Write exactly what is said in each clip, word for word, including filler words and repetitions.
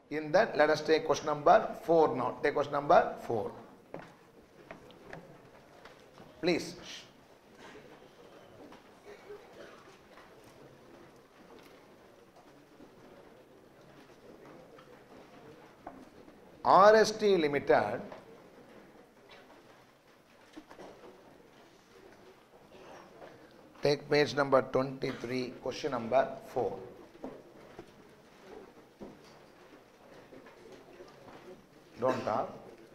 In that, let us take question number four now. Take question number four. Please. R S T Limited take page number twenty-three, question number four. Don't talk.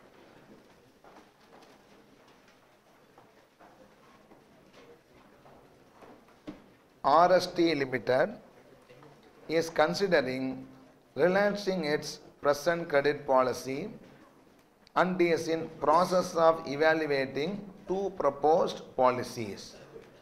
R S T Limited is considering relaxing its present credit policy and is in process of evaluating two proposed policies.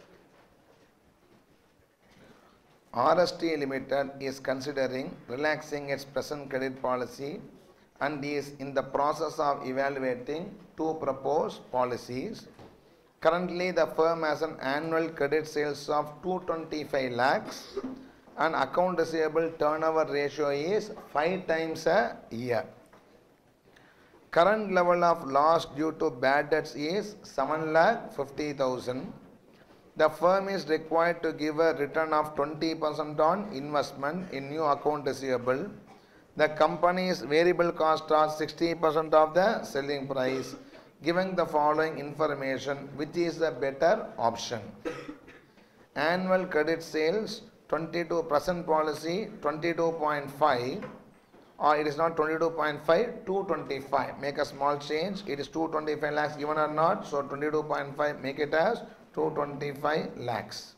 R S T Limited is considering relaxing its present credit policy and is in the process of evaluating two proposed policies. Currently, the firm has an annual credit sales of two hundred twenty-five lakhs and account receivable turnover ratio is five times a year. Current level of loss due to bad debts is seven lakh fifty thousand. The firm is required to give a return of twenty percent on investment in new account receivable. The company's variable cost are sixty percent of the selling price. Giving the following information, which is the better option? Annual credit sales twenty-two, present policy twenty-two point five, or it is not twenty-two point five, two hundred twenty-five. Make a small change. It is two hundred twenty-five lakhs given or not, so twenty-two point five, make it as two hundred twenty-five lakhs.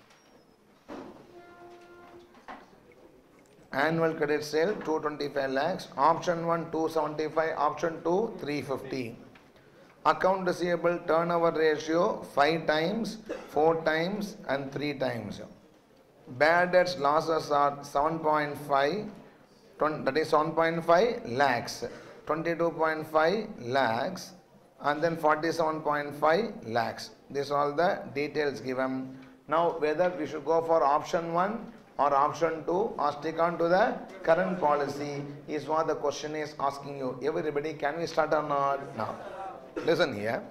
Annual credit sale two hundred twenty-five lakhs. Option one two hundred seventy-five, option two three hundred fifty. Account receivable turnover ratio five times, four times and three times. Bad debts losses are seven point five, that is seven point five lakhs, twenty-two point five lakhs and then forty-seven point five lakhs. These are all the details given. Now whether we should go for option one or option two or stick on to the current policy is what the question is asking you. Everybody, can we start or not? Now listen here.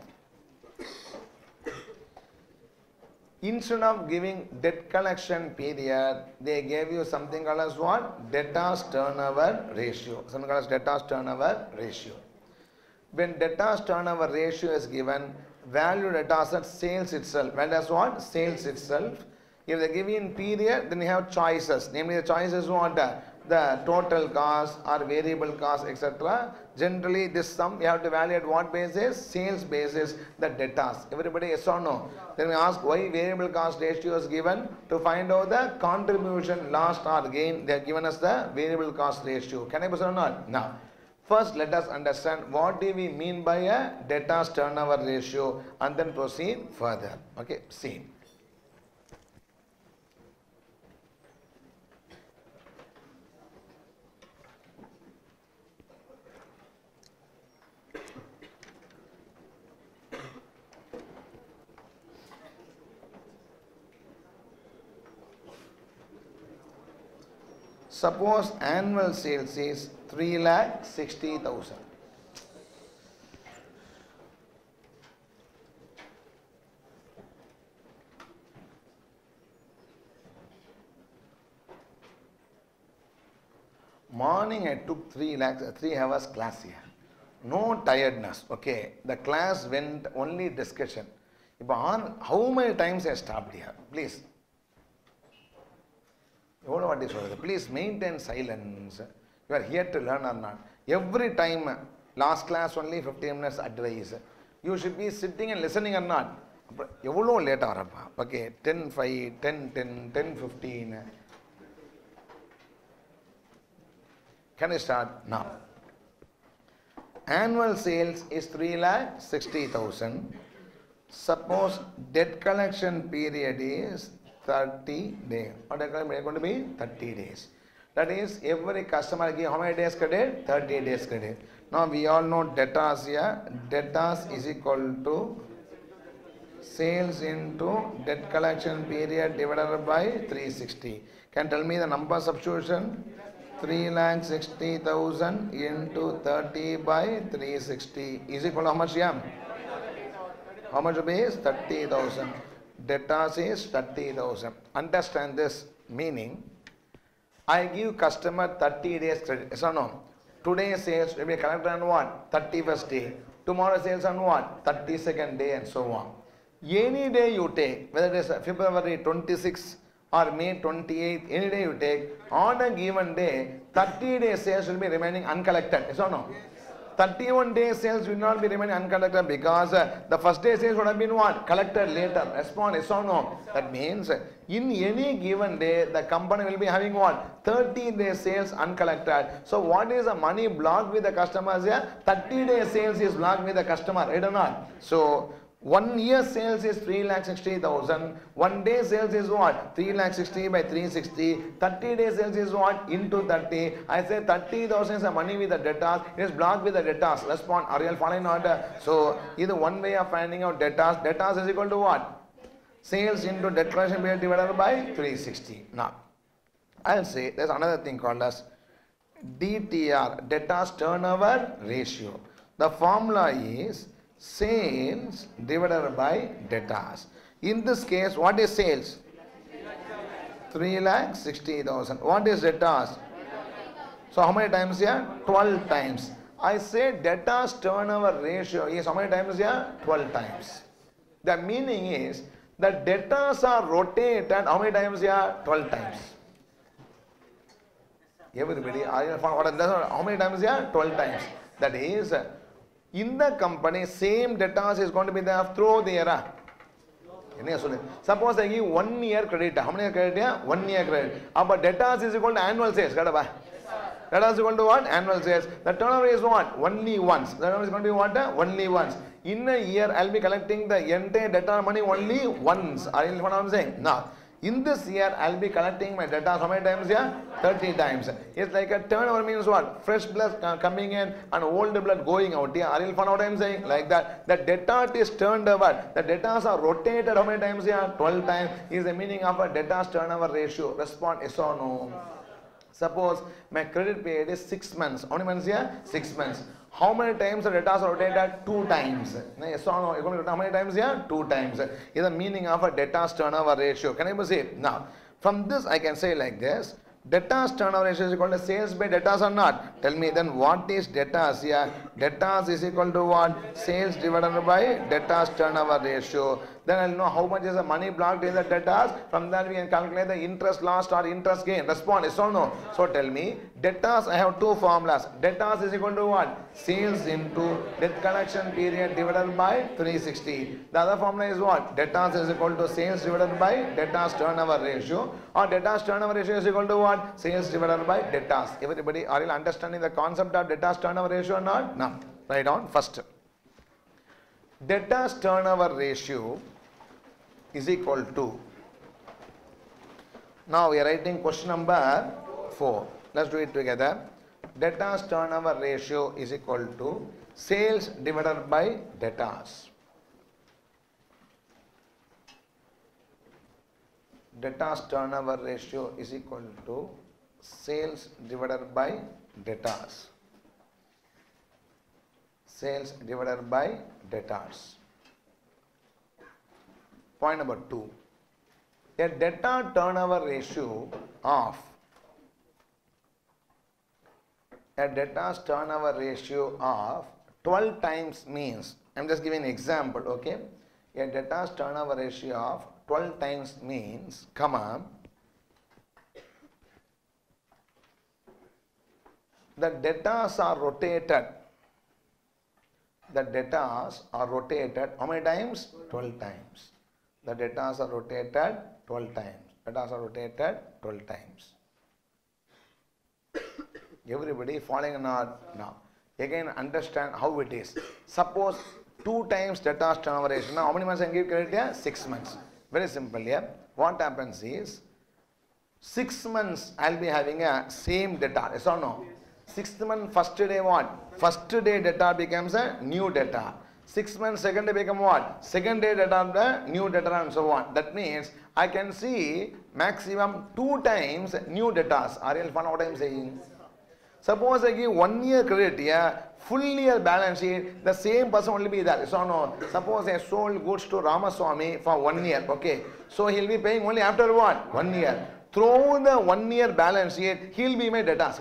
Instead of giving debt collection period, they gave you something called as what? Debtors turnover ratio. Something called as debtors turnover ratio. When debtors turnover ratio is given, value debtors at sales itself. Value as what? Sales itself. If they give you in period, then you have choices. Namely, the choices what? The total cost or variable cost, et cetera. Generally, this sum you have to value at what basis? Sales basis, the debtors. Everybody, yes or no? Then we ask why variable cost ratio is given. To find out the contribution, lost or gain, they have given us the variable cost ratio. Can I proceed or not? Now, first let us understand what do we mean by a debtors turnover ratio and then proceed further. Okay, see. Suppose annual sales is three lakh sixty thousand. Morning I took three lakhs, three hours class here. No tiredness. Okay. The class went only discussion. How many times I stopped here? Please. What is it? Please maintain silence. You are here to learn or not. Every time, last class only fifteen minutes advice. You should be sitting and listening or not. Evolo late or okay, ten five, ten ten, ten fifteen. Can I start now? Annual sales is three lakh sixty thousand. Suppose debt collection period is thirty days. What is going to be? thirty days. That is, every customer give how many days credit? thirty days credit. Now we all know debtors here. Debtors is equal to sales into debt collection period divided by three hundred sixty. Can you tell me the number substitution? three lakh sixty thousand into thirty by three sixty is equal to how much? Yeah? How much rupees? thirty thousand. Debtors is thirty thousand. Understand this meaning. I give customer thirty days credit. Yes or no? Today sales will be collected on what? thirty-first day. Tomorrow sales on what? thirty-second day and so on. Any day you take, whether it is February twenty-sixth or May twenty-eighth, any day you take, on a given day, thirty day sales will be remaining uncollected. Yes or no? thirty-one day sales will not be remaining uncollected because uh, the first day sales would have been what? Collected later. Respond yes or no? That means uh, in any given day, the company will be having what? thirty day sales uncollected. So what is the money blocked with the customers here? thirty day sales is blocked with the customer, right or not? So one year sales is three lakh sixty thousand. One day sales is what? three lakh sixty by three sixty. thirty day sales is what? Into thirty. I say thirty thousand is the money with the debtors. It is blocked with the debtors. Respond. Are you following order? So, this is one way of finding out debtors. Debtors is equal to what? Sales into debt collection period divided by three sixty. Now, I'll say there's another thing called as D T R, debtors turnover ratio. The formula is sales divided by debtors. In this case, what is sales? three lakh sixty thousand. What is debtors? So how many times here? twelve times. I say debtors turnover ratio is how many times here? twelve times. The meaning is the debtors are rotated how many times here? twelve times. Everybody, how many times here? twelve times. That is, in the company, same debtors is going to be there throughout the year. Suppose I give one year credit. How many year credit? Yeah? One year credit. But debtors is equal to annual sales. Debtors is equal to what? Annual sales. The turnover is what? Only once. The turnover is going to be what? Only once. In a year, I will be collecting the entire debtor money only once. Are you what I am saying? Now, in this year, I will be collecting my debtors how many times here? thirty times. It's like a turnover means what? Fresh blood coming in and old blood going out. Yeah, are you what I am saying? Like that. The debtor is turned over. The debtors are rotated how many times here? twelve times is the meaning of a debtors turnover ratio. Respond yes or no. Suppose my credit period is six months. How many months here? Six months. How many times the debtors are rotated? Two times. Yes or no? How many times here? Two times. Is the meaning of a debtors turnover ratio. Can you see? Now, from this I can say like this. Debtors turnover ratio is equal to sales by debtors or not? Tell me then what is debtors here? Debtors is equal to what? Sales divided by debtors turnover ratio. Then I will know how much is the money blocked in the debtors. From that we can calculate the interest lost or interest gain. Respond yes or no? So tell me, debtors I have two formulas. Debtors is equal to what? Sales into debt collection period divided by three sixty. The other formula is what? Debtors is equal to sales divided by debtors turnover ratio. Or debtors turnover ratio is equal to what? Sales divided by debtors. Everybody, are you understanding the concept of debtors turnover ratio or not? No. Write down first. Debtors turnover ratio is equal to, now we are writing question number four. Let's do it together. Debtors turnover ratio is equal to sales divided by debtors. Debtors turnover ratio is equal to sales divided by debtors. Sales divided by debtors. Point number two. A debtor turnover ratio of a debtor's turnover ratio of twelve times means, I am just giving an example, okay? A debtor's turnover ratio of twelve times means, come on, the debtors are rotated. The debtors are rotated how many times? twelve times. The debtors are rotated twelve times. Debtors are rotated twelve times. Everybody following or not? Now, again understand how it is. Suppose two times debtors turnover ratio. Now, how many months I can give credit here? Six months. Very simple here. What happens is, six months I will be having a same debtor. Yes or no? Sixth month, first day what? First day debtor becomes a new debtor. Six months, second day become what? Second day data, the new data and so on. That means I can see maximum two times new data. Are you fun what I am saying? Suppose I give one year credit here, full year balance sheet, the same person only be there. So no, suppose I sold goods to Ramaswamy for one year, okay. So he'll be paying only after what? One year. Through the one year balance sheet, he'll be my debtors.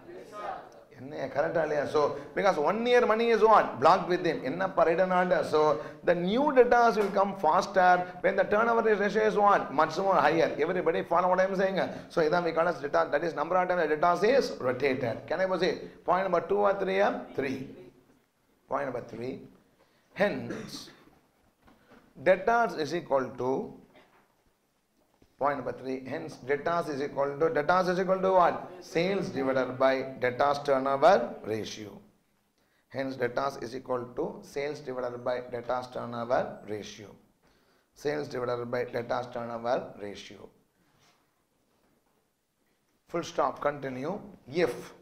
So, because one year money is what? Blocked with him. So, the new debtors will come faster when the turnover ratio is what? Much more higher. Everybody follow what I am saying? So, we call as debtors. That is number of times the debtors is rotated. Can I say? Point number two or three? Three. Point number three. Hence, debtors is equal to point number three, hence debtors is equal to, debtors is equal to what? Sales divided by debtors turnover ratio. Hence debtors is equal to sales divided by debtors turnover ratio. Sales divided by debtors turnover ratio. Full stop, continue. If,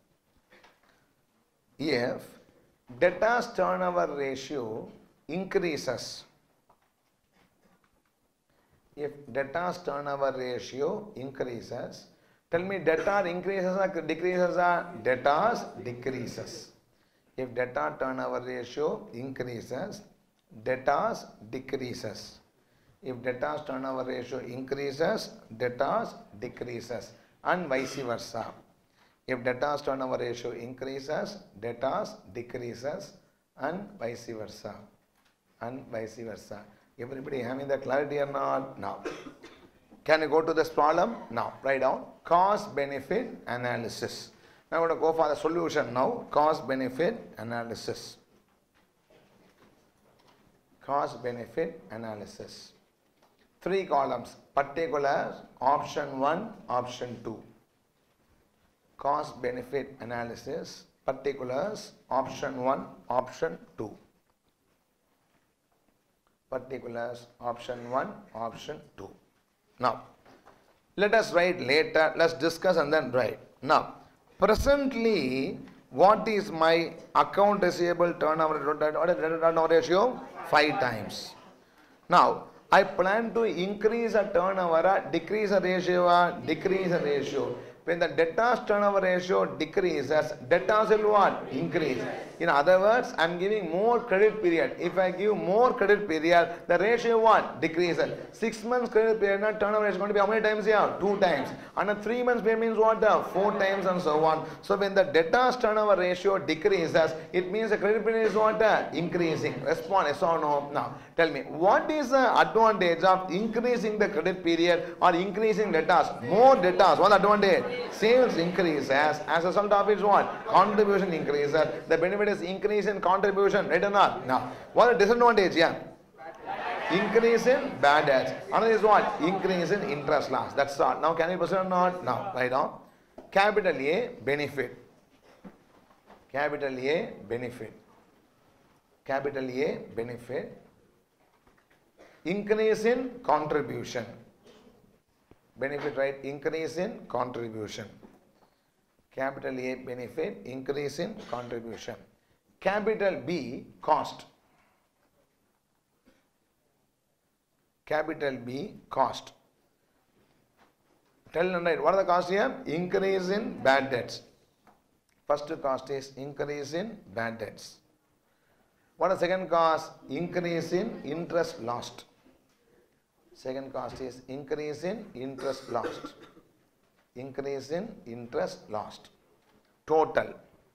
if debtors turnover ratio increases, if debtors turnover ratio increases, tell me debtor increases or decreases or debtors decreases. If debtor turnover ratio increases, debtors decreases. If debtors turnover ratio increases, debtors decreases, and vice versa. If debtors turnover ratio increases, debtors decreases, and vice versa, and vice versa. Everybody having the clarity or not? Now, can you go to this problem? Now, write down cost benefit analysis. Now, I'm going to go for the solution now. Cost benefit analysis. Cost benefit analysis. Three columns: particulars, option one, option two. Cost benefit analysis, particulars, option one, option two. Particulars, option one, option two. Now, let us write later, let's discuss and then write. Now, presently, what is my account receivable turnover turnover ratio? Five times. Now, I plan to increase a turnover, decrease a ratio, decrease a ratio. When the debtors turnover ratio decreases, debtors will what? Increase. In other words, I am giving more credit period. If I give more credit period, the ratio what? Decreases. Six months credit period, turnover ratio is going to be how many times here? Two times. And a three months period means what? Four times and so on. So when the debtors turnover ratio decreases, it means the credit period is what? Increasing. Respond yes or no. Now, tell me, what is the advantage of increasing the credit period or increasing debtors? More debtors. What advantage? Sales increases. As a result of it, what? Contribution increases. The benefit is increase in contribution. Right or not? Now, what is the disadvantage? Yeah. Increase in bad debts. Another is what? Increase in interest loss. That's all. Now, can you proceed or not? Now, write down. Capital A, benefit. Capital A, benefit. Capital A, benefit. Increase in contribution. Benefit, right? Increase in contribution. Capital A, benefit. Increase in contribution. Capital B, cost. Capital B, cost. Tell them right. What are the costs here? Increase in bad debts. First cost is increase in bad debts. What is the second cost? Increase in interest lost. Second cost is increase in interest lost. Increase in interest lost. Total.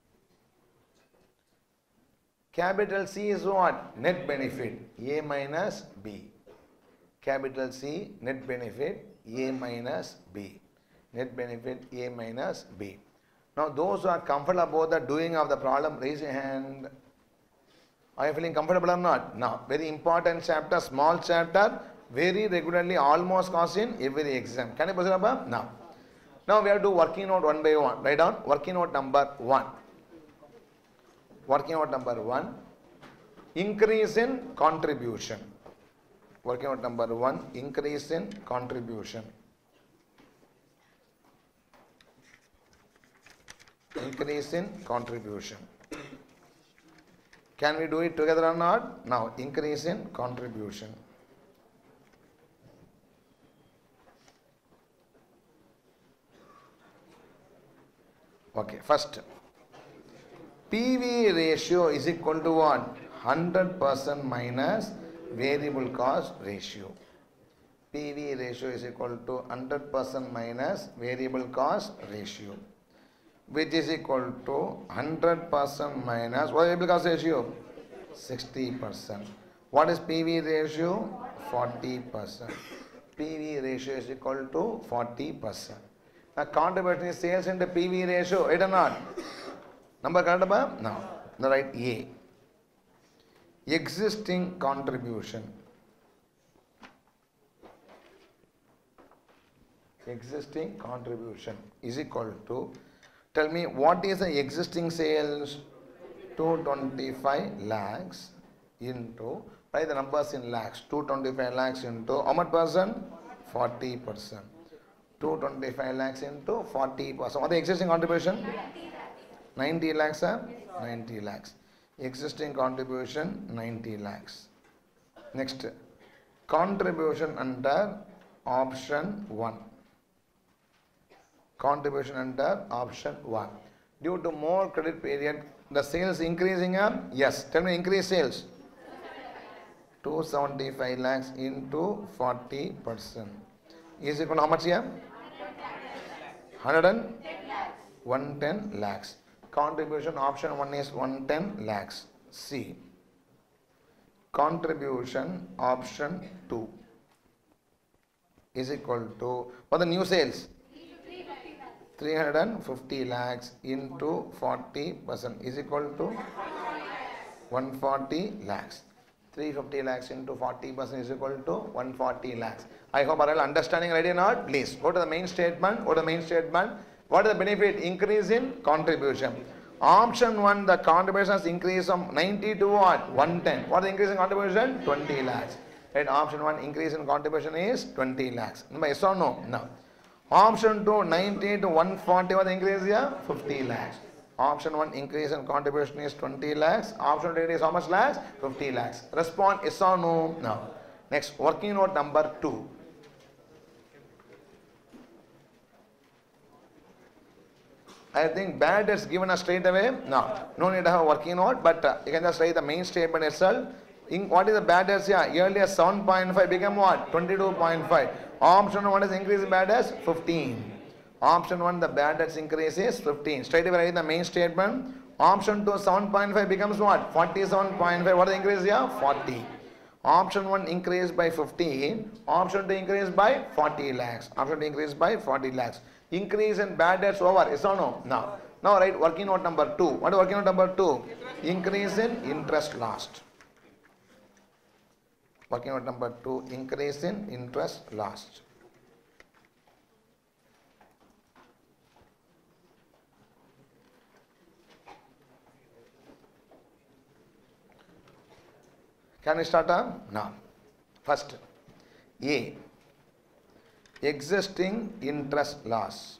Capital C is what? Net benefit. A minus B. Capital C, net benefit A minus B. Net benefit A minus B. Now those who are comfortable about the doing of the problem, raise your hand. Are you feeling comfortable or not? Now, very important chapter, small chapter, very regularly, almost cost in every exam. Can you proceed above? Now. Now we have to do working note one by one. Write down working note number one. Working note number one. Increase in contribution. Working note number one. Increase in contribution. Increase in contribution. Can we do it together or not? Now, increase in contribution. Okay, first, P V ratio is equal to what? one hundred percent minus variable cost ratio. P V ratio is equal to one hundred percent minus variable cost ratio, which is equal to one hundred percent minus what is variable cost ratio? sixty percent. What is P V ratio? forty percent. P V ratio is equal to forty percent. Now, contribution is sales into P V ratio, right or not? Number correct ba? No. The right A. Existing contribution. Existing contribution is equal to, tell me what is the existing sales? two hundred twenty-five lakhs into, write the numbers in lakhs, two hundred twenty-five lakhs into how much percent? forty percent. two hundred twenty-five lakhs into forty percent. What is the existing contribution? ninety lakhs, sir? ninety lakhs. Existing contribution ninety lakhs. Next, contribution under option one. Contribution under option one. Due to more credit period, the sales increasing up? Yes. Tell me increase sales. two hundred seventy-five lakhs into forty percent. Is equal to how much here? one hundred one hundred ten lakhs. Contribution option one is one hundred ten lakhs. C. Contribution option two is equal to, what the new sales? three hundred fifty lakhs into forty percent is equal to one hundred forty lakhs. three hundred fifty lakhs into forty percent is equal to one hundred forty lakhs. I hope are all understanding ready or not? Please go to the main statement. Go to the main statement. What is the benefit? Increase in contribution. Option one, the contribution has increased from ninety to what? one hundred ten. What is the increase in contribution? twenty lakhs. Right? Option one, increase in contribution is twenty lakhs. Number yes or no? No. Option two, ninety to one hundred forty, what increase here? fifty lakhs. Option one, increase in contribution is twenty lakhs. Option two is how much lakhs? fifty lakhs. Respond yes or no? No. Next, working note number two. I think bad is given us straight away. No, no need to have a working note, but uh, you can just write the main statement itself. In, what is the bad debts here? Earlier seven point five become what? twenty-two point five. Option one is increase in bad debts fifteen. Option one, the bad debts increase is fifteen. Straight away write the main statement. Option two, seven point five becomes what? forty-seven point five. What is the increase here? forty. Option one increased by fifteen. Option two increased by forty lakhs. Option two increased by forty lakhs. Increase in bad debts over. Yes or no? No. Now write working note number two. What is working note number two? Increase in interest lost. Working note number two, increase in interest lost. Can we start up? Now, first, A, existing interest loss.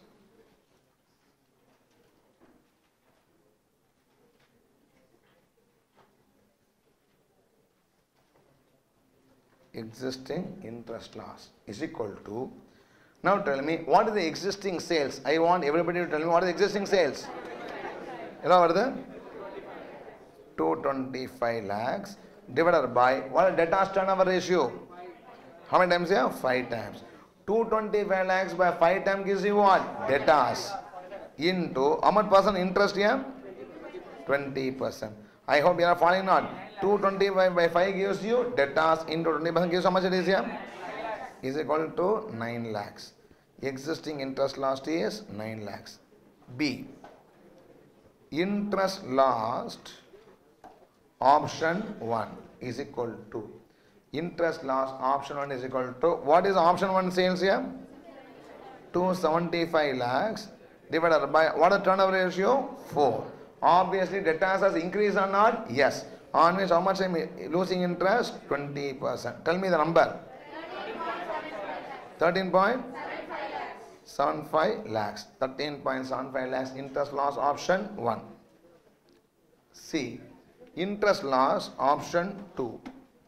Existing interest loss is equal to, now tell me what is the existing sales. I want everybody to tell me what is the existing sales. You know what is it? two hundred twenty-five lakhs divided by what is debtors turnover ratio? How many times here? five times. two hundred twenty-five lakhs by five times gives you what? Debtors into how much percent interest here? twenty percent. I hope you are following not. two hundred twenty-five by five gives you debtors into twenty percent gives how much it is here? Is equal to nine lakhs. Existing interest lost is nine lakhs. B. Interest lost option one is equal to, interest loss option one is equal to, what is option one sales here? two hundred seventy-five lakhs divided by what is the turnover ratio? four. Obviously debtors has increased or not? Yes. On which how much I am losing interest? twenty percent. Tell me the number. thirteen point seven five lakhs. thirteen point seven five lakhs interest loss option one. C. Interest loss, option two.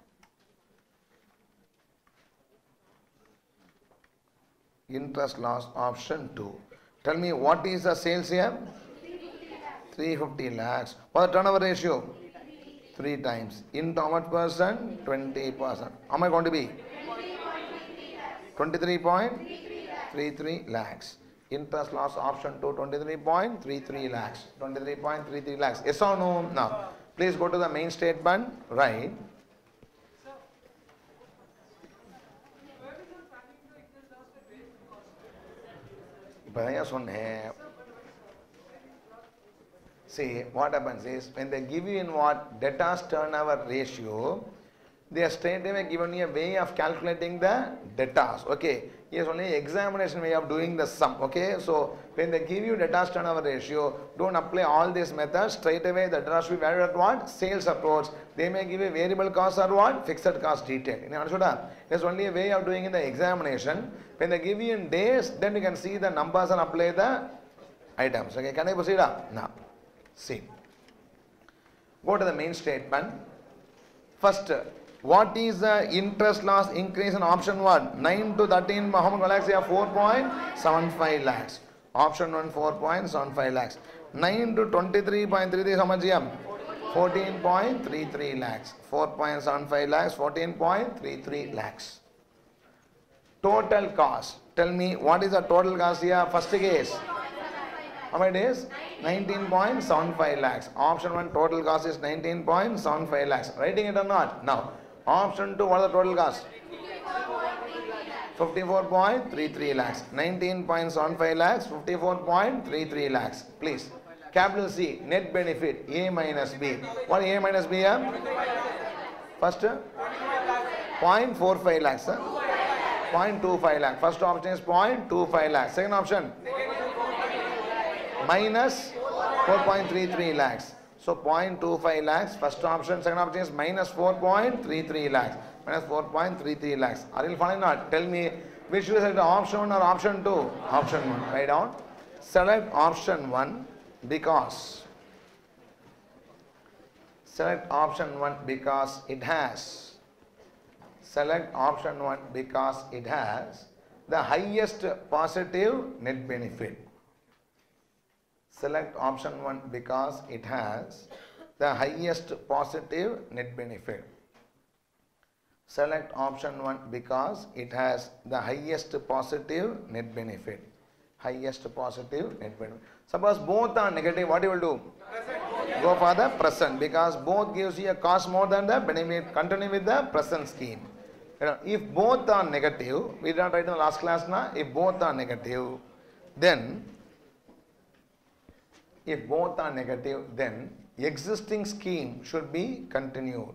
Interest loss, option two. Tell me what is the sales here? three hundred fifty lakhs. What is the turnover ratio? three times. Into how much percent? twenty percent. How am I going to be? twenty-three point three three lakhs. Interest loss, option two, twenty-three point three three lakhs. twenty-three point three three lakhs. Yes or no? Now, please go to the main statement. Right. See, what happens is, when they give you in what? Debtors turnover ratio, they are straight away given you a way of calculating the debtors. Okay. Yes, only examination way of doing the sum. Okay. So, when they give you debtors turnover ratio, don't apply all these methods. Straight away the debtors will be valued at what? Sales approach. They may give a variable cost or what? Fixed cost detail. You understood? There's only a way of doing in the examination. When they give you in days, then you can see the numbers and apply the items. Okay. Can I proceed? Now, see. Go to the main statement. First, what is the interest loss increase in option one? nine to thirteen, how much lakhs? four point seven five lakhs. Option one, four point seven five lakhs. nine to twenty-three point three three, how much? fourteen point three three lakhs. four point seven five lakhs, fourteen point three three lakhs. Total cost. Tell me, what is the total cost here? First case. How many days? nineteen point seven five lakhs. Option one, total cost is nineteen point seven five lakhs. Writing it or not? Now, option two, what is the total cost? fifty-four point three three lakhs. nineteen point seven five lakhs, fifty-four point three three lakhs. Please. Capital C, net benefit, A minus B. What is A minus B here? First, zero point four five lakhs. zero point two five lakhs. First option is zero point two five lakhs. Second option? Minus four point three three lakhs. So zero point two five lakhs, first option. Second option is minus four point three three lakhs. Minus four point three three lakhs. Are you following not? Tell me which should select option one or option two? Option one. Write down. Select option one because select option one because it has select option one because it has the highest positive net benefit. Select option one because it has the highest positive net benefit. Select option one because it has the highest positive net benefit. Highest positive net benefit. Suppose both are negative, what you will do? Present. Go for the present because both gives you a cost more than the benefit. Continue with the present scheme. You know, if both are negative, we did not write in the last class now. If both are negative, then If both are negative, then existing scheme should be continued.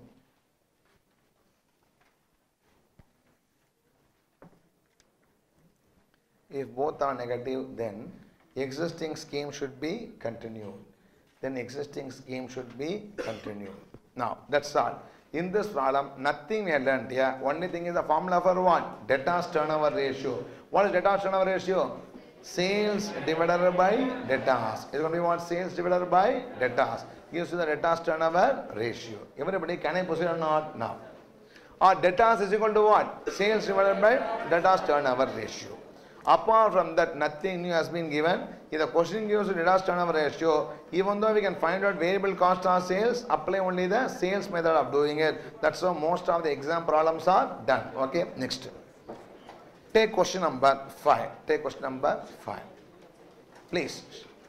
If both are negative, then existing scheme should be continued. Then existing scheme should be continued. Now, that's all. In this problem, nothing we have learned here. Only thing is the formula for what? Debtors turnover ratio. What is debtors turnover ratio? Sales divided by debtors. It's going to be what? Sales divided by debtors. Gives you the debtors turnover ratio. Everybody, can I proceed or not? Now. Or debtors is equal to what? Sales divided by debtors turnover ratio. Apart from that, nothing new has been given. If the question gives you debtors turnover ratio, even though we can find out variable cost of sales, apply only the sales method of doing it. That's how most of the exam problems are done. Okay, next. Take question number five. Take question number five. Please.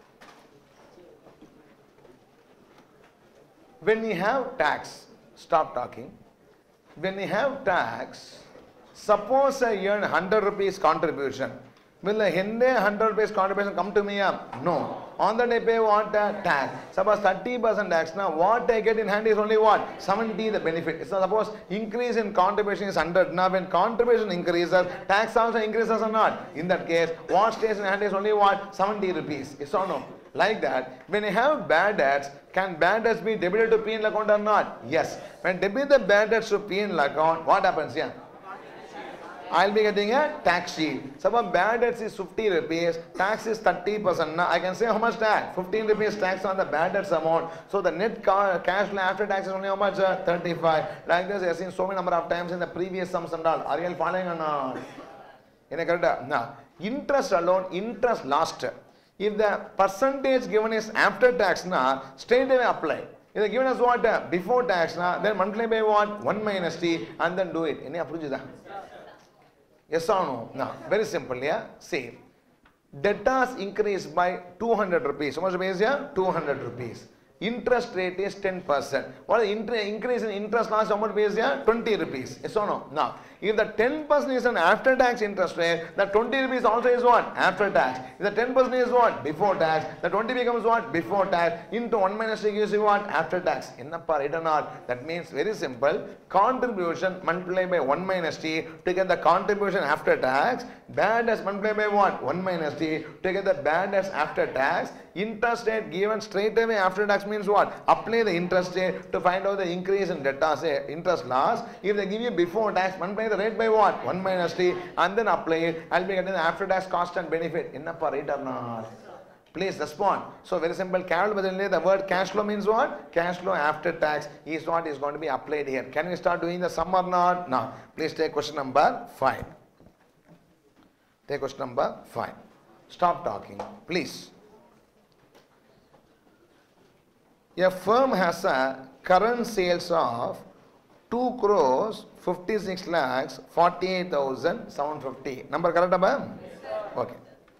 When we have tax, stop talking. When we have tax, suppose I earn one hundred rupees contribution. Will the one hundred rupees contribution come to me up? No. On that I pay what? Uh, tax. Suppose thirty percent tax. Now what I get in hand is only what? seventy the benefit. So suppose increase in contribution is one hundred. Now when contribution increases, tax also increases or not? In that case, what stays in hand is only what? seventy rupees. Yes or no? Like that, when you have bad debts, can bad debts be debited to P and L account or not? Yes. When debit the bad debts to P and L account, what happens here? I'll be getting a tax sheet. Suppose bad debts is fifty rupees, tax is thirty percent. Now I can say how much tax? fifteen rupees tax on the bad debts amount. So the net ca cash flow after tax is only how much? Uh, thirty-five. Like this, I have seen so many number of times in the previous sums and all. Are you all following or not? In a correct? Now, interest alone, interest last. If the percentage given is after tax, na, straight away apply. If they given us what? Uh, before tax, na, then multiply by what? one minus t and then do it. Any approach? Yes or no? No. Very simple, yeah? See. Debtors increase by two hundred rupees. How much rupees, yeah? two hundred rupees. Interest rate is ten percent. What is the increase in interest last how much rupees, yeah? twenty rupees. Yes or no? Now, if the ten percent is an after tax interest rate, the twenty rupees also is what? After tax. If the ten percent is what? Before tax. The twenty becomes what? Before tax. Into one minus t gives you what? After tax. Ennappa, right or not? That means very simple. Contribution multiplied by one minus t to get the contribution after tax. Bad debts multiplied by what? one minus t to get the bad debts after tax. Interest rate given straight away after tax means what? Apply the interest rate to find out the increase in debtors, say, interest loss. If they give you before tax, multiply the rate by what? one minus t and then apply it. I'll be getting the after tax cost and benefit. Ennappa, right or not? Please respond. So very simple. The word cash flow means what? Cash flow after tax is what is going to be applied here. Can we start doing the sum or not? No. Please take question number five. Take question number five. Stop talking, please. A firm has a current sales of two crores fifty-six lakhs forty-eight thousand seven hundred fifty. Number correct, Abba? Yes, okay.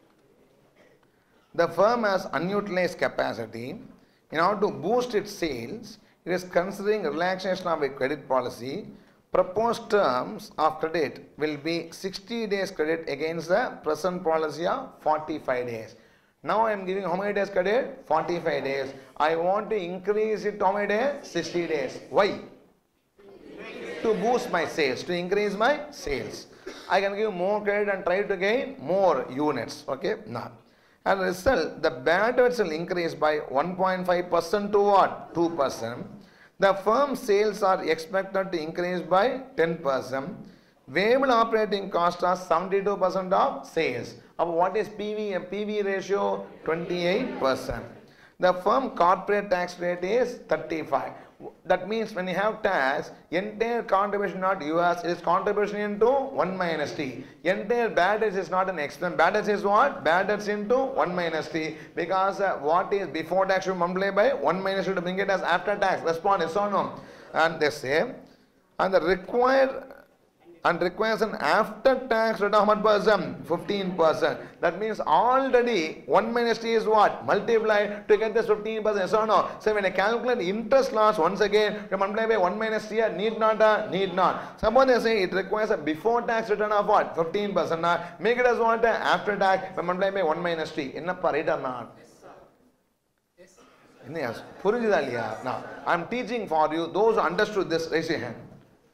The firm has unutilized capacity. In order to boost its sales, it is considering relaxation of a credit policy. Proposed terms of credit will be sixty days credit against the present policy of forty-five days. Now I am giving how many days credit? forty-five days. I want to increase it how many days? sixty days. Why? To boost my sales, to increase my sales. I can give more credit and try to gain more units. Okay? Now, as a result, the bad debts will increase by one point five percent to what? two percent. The firm's sales are expected to increase by ten percent. Variable operating costs are seventy-two percent of sales. What is P V? P V ratio? twenty-eight percent. The firm corporate tax rate is thirty-five. That means when you have tax, entire contribution not yours, it is contribution into one minus t. Entire bad debts is not an expense. Bad debts is what? Bad debts into one minus t. Because uh, what is before tax should multiply by one minus t to bring it as after tax. Respond yes or no. And they say, and the required and requires an after tax rate of how much percent? fifteen percent. That means already one minus t is what? Multiplied to get this fifteen percent. Yes or no? So when I calculate interest loss, once again, you multiply by one minus t, need not, uh, need not. Suppose they say it requires a before tax return of what? fifteen percent. Uh, make it as what? Uh, after tax, multiply by one minus t. Ennappa, right or not? Yes, sir. Yes. Purujidaliya. Now, I am teaching for you. Those who understood this, raise your hand.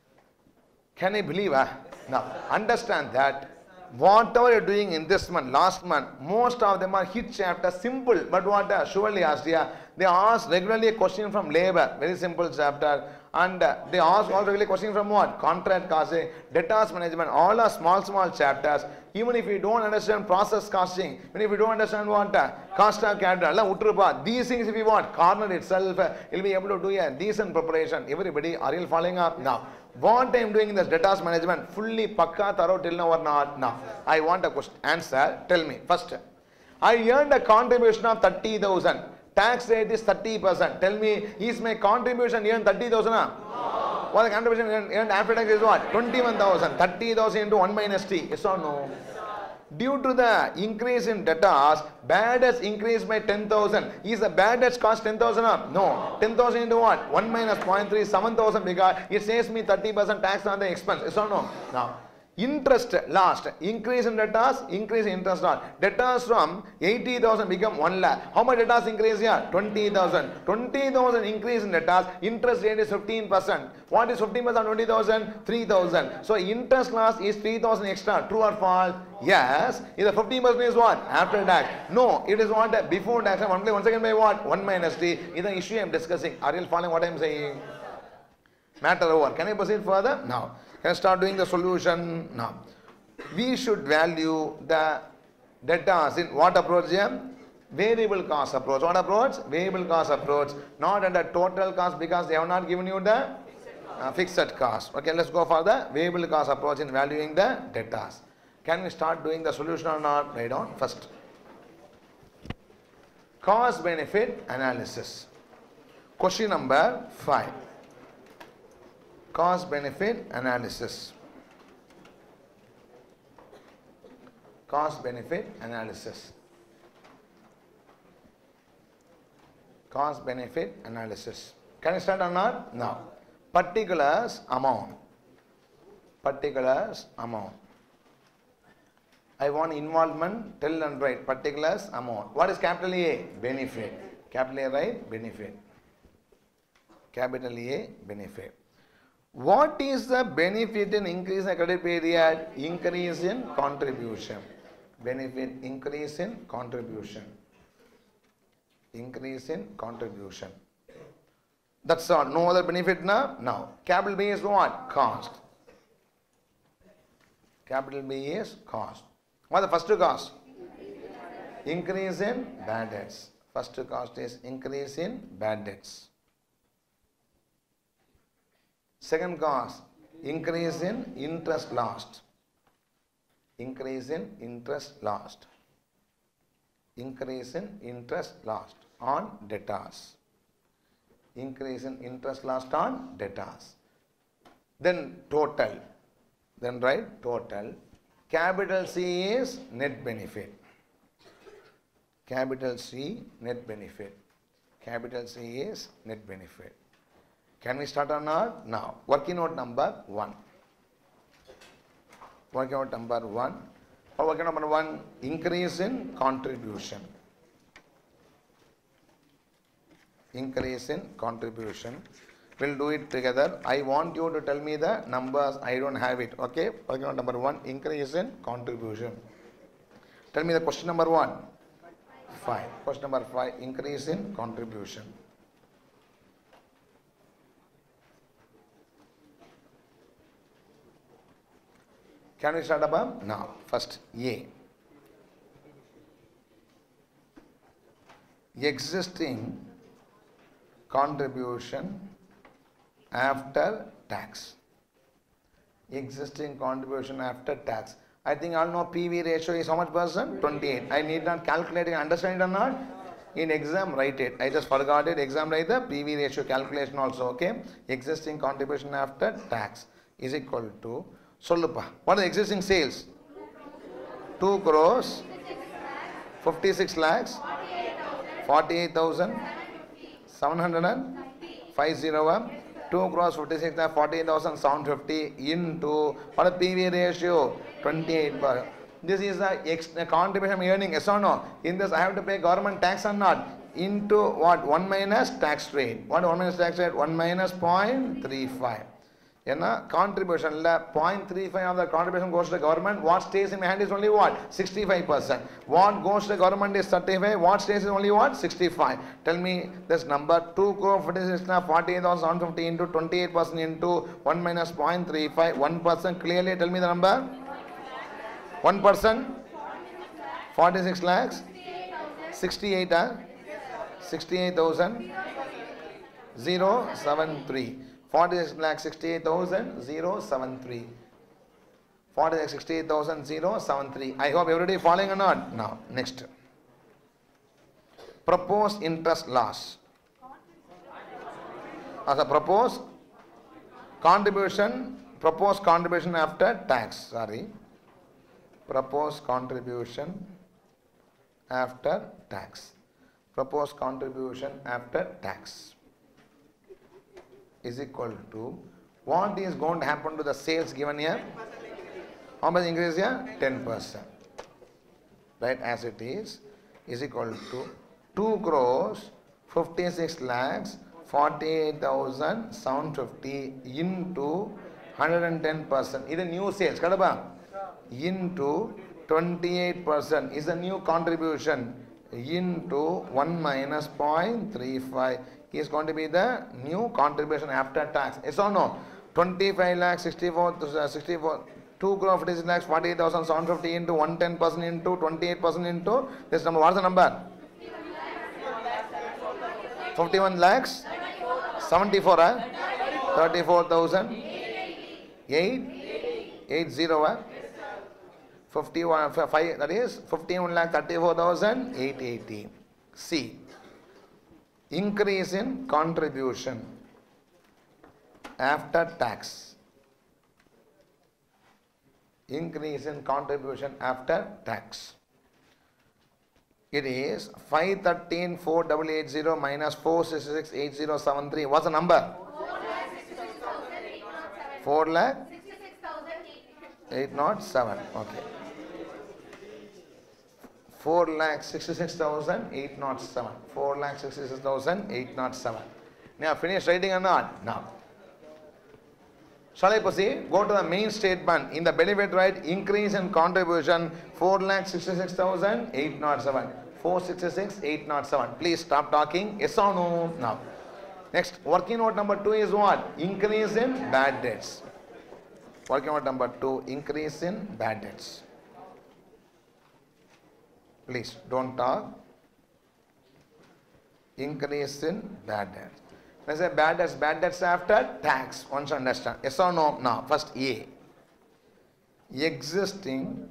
Can I believe? Uh? Now, understand that whatever you are doing in this month, last month, most of them are hit chapter, simple, but what uh, surely asked here, they ask regularly a question from labor, very simple chapter, and uh, they ask also regularly a question from what? Contract costing, debtors management, all are small, small chapters. Even if you don't understand process costing, even if you don't understand what uh, cost of capital, these things if you want, corner itself, uh, you'll be able to do a decent preparation. Everybody, are you following up? Now, what I am doing in this debtors management, fully pakka thorough till now or not? Now, I want a question. Answer, tell me. First, I earned a contribution of thirty thousand. Tax rate is thirty percent. Tell me, is my contribution earned thirty thousand? No. What the contribution earned after tax is what? twenty-one thousand. thirty thousand into one minus t. Yes or no? Due to the increase in debtors, bad debts increased by ten thousand. Is the bad debts cost ten thousand up? No. ten thousand into what? one minus zero point three, seven thousand because it saves me thirty percent tax on the expense. Yes or no? Now, interest last. Increase in debtors, increase in interest on. Debtors from eighty thousand become one lakh. How much debtors increase here? twenty thousand. twenty thousand increase in debtors. Interest rate is fifteen percent. What is fifteen percent twenty thousand? three thousand. So interest loss is three thousand extra. True or false? Yes. If the fifteen percent is what? After tax. No. It is what? Before tax. Once again by what? one minus t. Is the issue I am discussing. Are you following what I am saying? Matter over. Can I proceed further? Now. Can I start doing the solution? Now. we should value the debtors in what approach here? Variable cost approach. What approach? Variable cost approach. Not under total cost because they have not given you the uh, fixed cost. Okay, let's go for the variable cost approach in valuing the debtors. Can we start doing the solution or not? Write down first. Cost benefit analysis. Question number five. Cost benefit analysis. Cost benefit analysis. Cost benefit analysis. Can you start or not? Now, particulars amount. Particulars amount. I want involvement, tell and write. Particulars amount. What is capital A? Benefit. Capital A, right? Benefit. Capital A, benefit. What is the benefit in increase in credit period? Increase in contribution. Benefit increase in contribution. Increase in contribution. That's all. No other benefit now? Now. Capital B is what? Cost. Capital B is cost. What is the first cost? Increase in bad debts. First cost is increase in bad debts. Second cost, increase in interest lost. Increase in interest lost. Increase in interest lost on debtors. Increase in interest lost on debtors. Then total. Then write total. Capital C is net benefit. Capital C, net benefit. Capital C is net benefit. Can we start or not? Now, working out number one. Working out number one. Or working out number one, increase in contribution. Increase in contribution. We'll do it together. I want you to tell me the numbers. I don't have it. Okay? Working out number one, increase in contribution. Tell me the question number one. Five. Question number five, increase in contribution. Can we start above? Now, first A. Existing contribution after tax. Existing contribution after tax. I think all know P V ratio is how much percent? twenty-eight. I need not calculate it. Understand it or not? In exam, write it. I just forgot it. Exam, write the P V ratio calculation also. Okay. Existing contribution after tax is equal to. Sollupa. What are the existing sales? two crores. fifty-six lakhs. forty-eight thousand. seven hundred fifty. two crores fifty-six lakhs. forty-eight thousand seven hundred fifty into what is P V ratio? twenty-eight. This is the contribution earning. Yes or no? In this I have to pay government tax or not? Into what? one minus tax rate. What one minus tax rate? one minus zero point three five. Yenna contribution zero point three five of the contribution goes to the government. What stays in my hand is only what? sixty-five percent. What goes to the government is thirty-five. What stays is only what? sixty-five. Tell me this number two crore forty-six lakh forty-eight thousand seven hundred fifty into twenty-eight percent into one minus zero point three five. one percent clearly tell me the number. one percent. forty-six lakhs. sixty-eight. Uh, sixty-eight thousand. zero seven three. forty-six lakh sixty-eight thousand seventy-three. forty-six lakh sixty-eight thousand seventy-three. I hope everybody following or not? Now, next. Proposed interest loss. As a proposed contribution, proposed contribution after tax. Sorry. Proposed contribution after tax. Proposed contribution after tax is equal to what is going to happen to the sales given here? How much increase here? ten percent. Right, as it is, is equal to two crores fifty-six lakhs forty-eight thousand seven hundred fifty into one hundred ten percent. This is new sales. Kadaba? Into twenty-eight percent is a new contribution into one minus zero point three five. Is going to be the new contribution after tax. Yes or no? twenty-five lakh sixty-four, sixty-four, two crore fifty-six lakhs, forty-eight thousand seven hundred fifty into one hundred ten percent into twenty-eight percent into this number. What's the number? fifty-one lakhs, seventy-four, huh? thirty-four thousand eight eighty, huh? fifty-one, five, that is fifty-one lakh thirty-four thousand eight hundred eighty. C. Increase in contribution after tax. Increase in contribution after tax. It is five thirteen four eight eight zero minus four sixty-six eight zero seven three. What's the number? four lakh eight hundred seven. Okay. four lakh sixty-six thousand eight hundred seven. four lakh sixty-six thousand eight hundred seven. Now finish writing or not? Now. Shall I proceed? Go to the main statement. In the benefit right, increase in contribution four lakh sixty-six thousand eight hundred seven. four sixty-six eight hundred seven. Please stop talking. Yes or no? Now. Next, working note number two is what? Increase in bad debts. Working note number two, increase in bad debts. Please don't talk. Increase in bad debts. Let's say bad debts, bad debts after tax. One should understand. Yes or no? Now, first A. Existing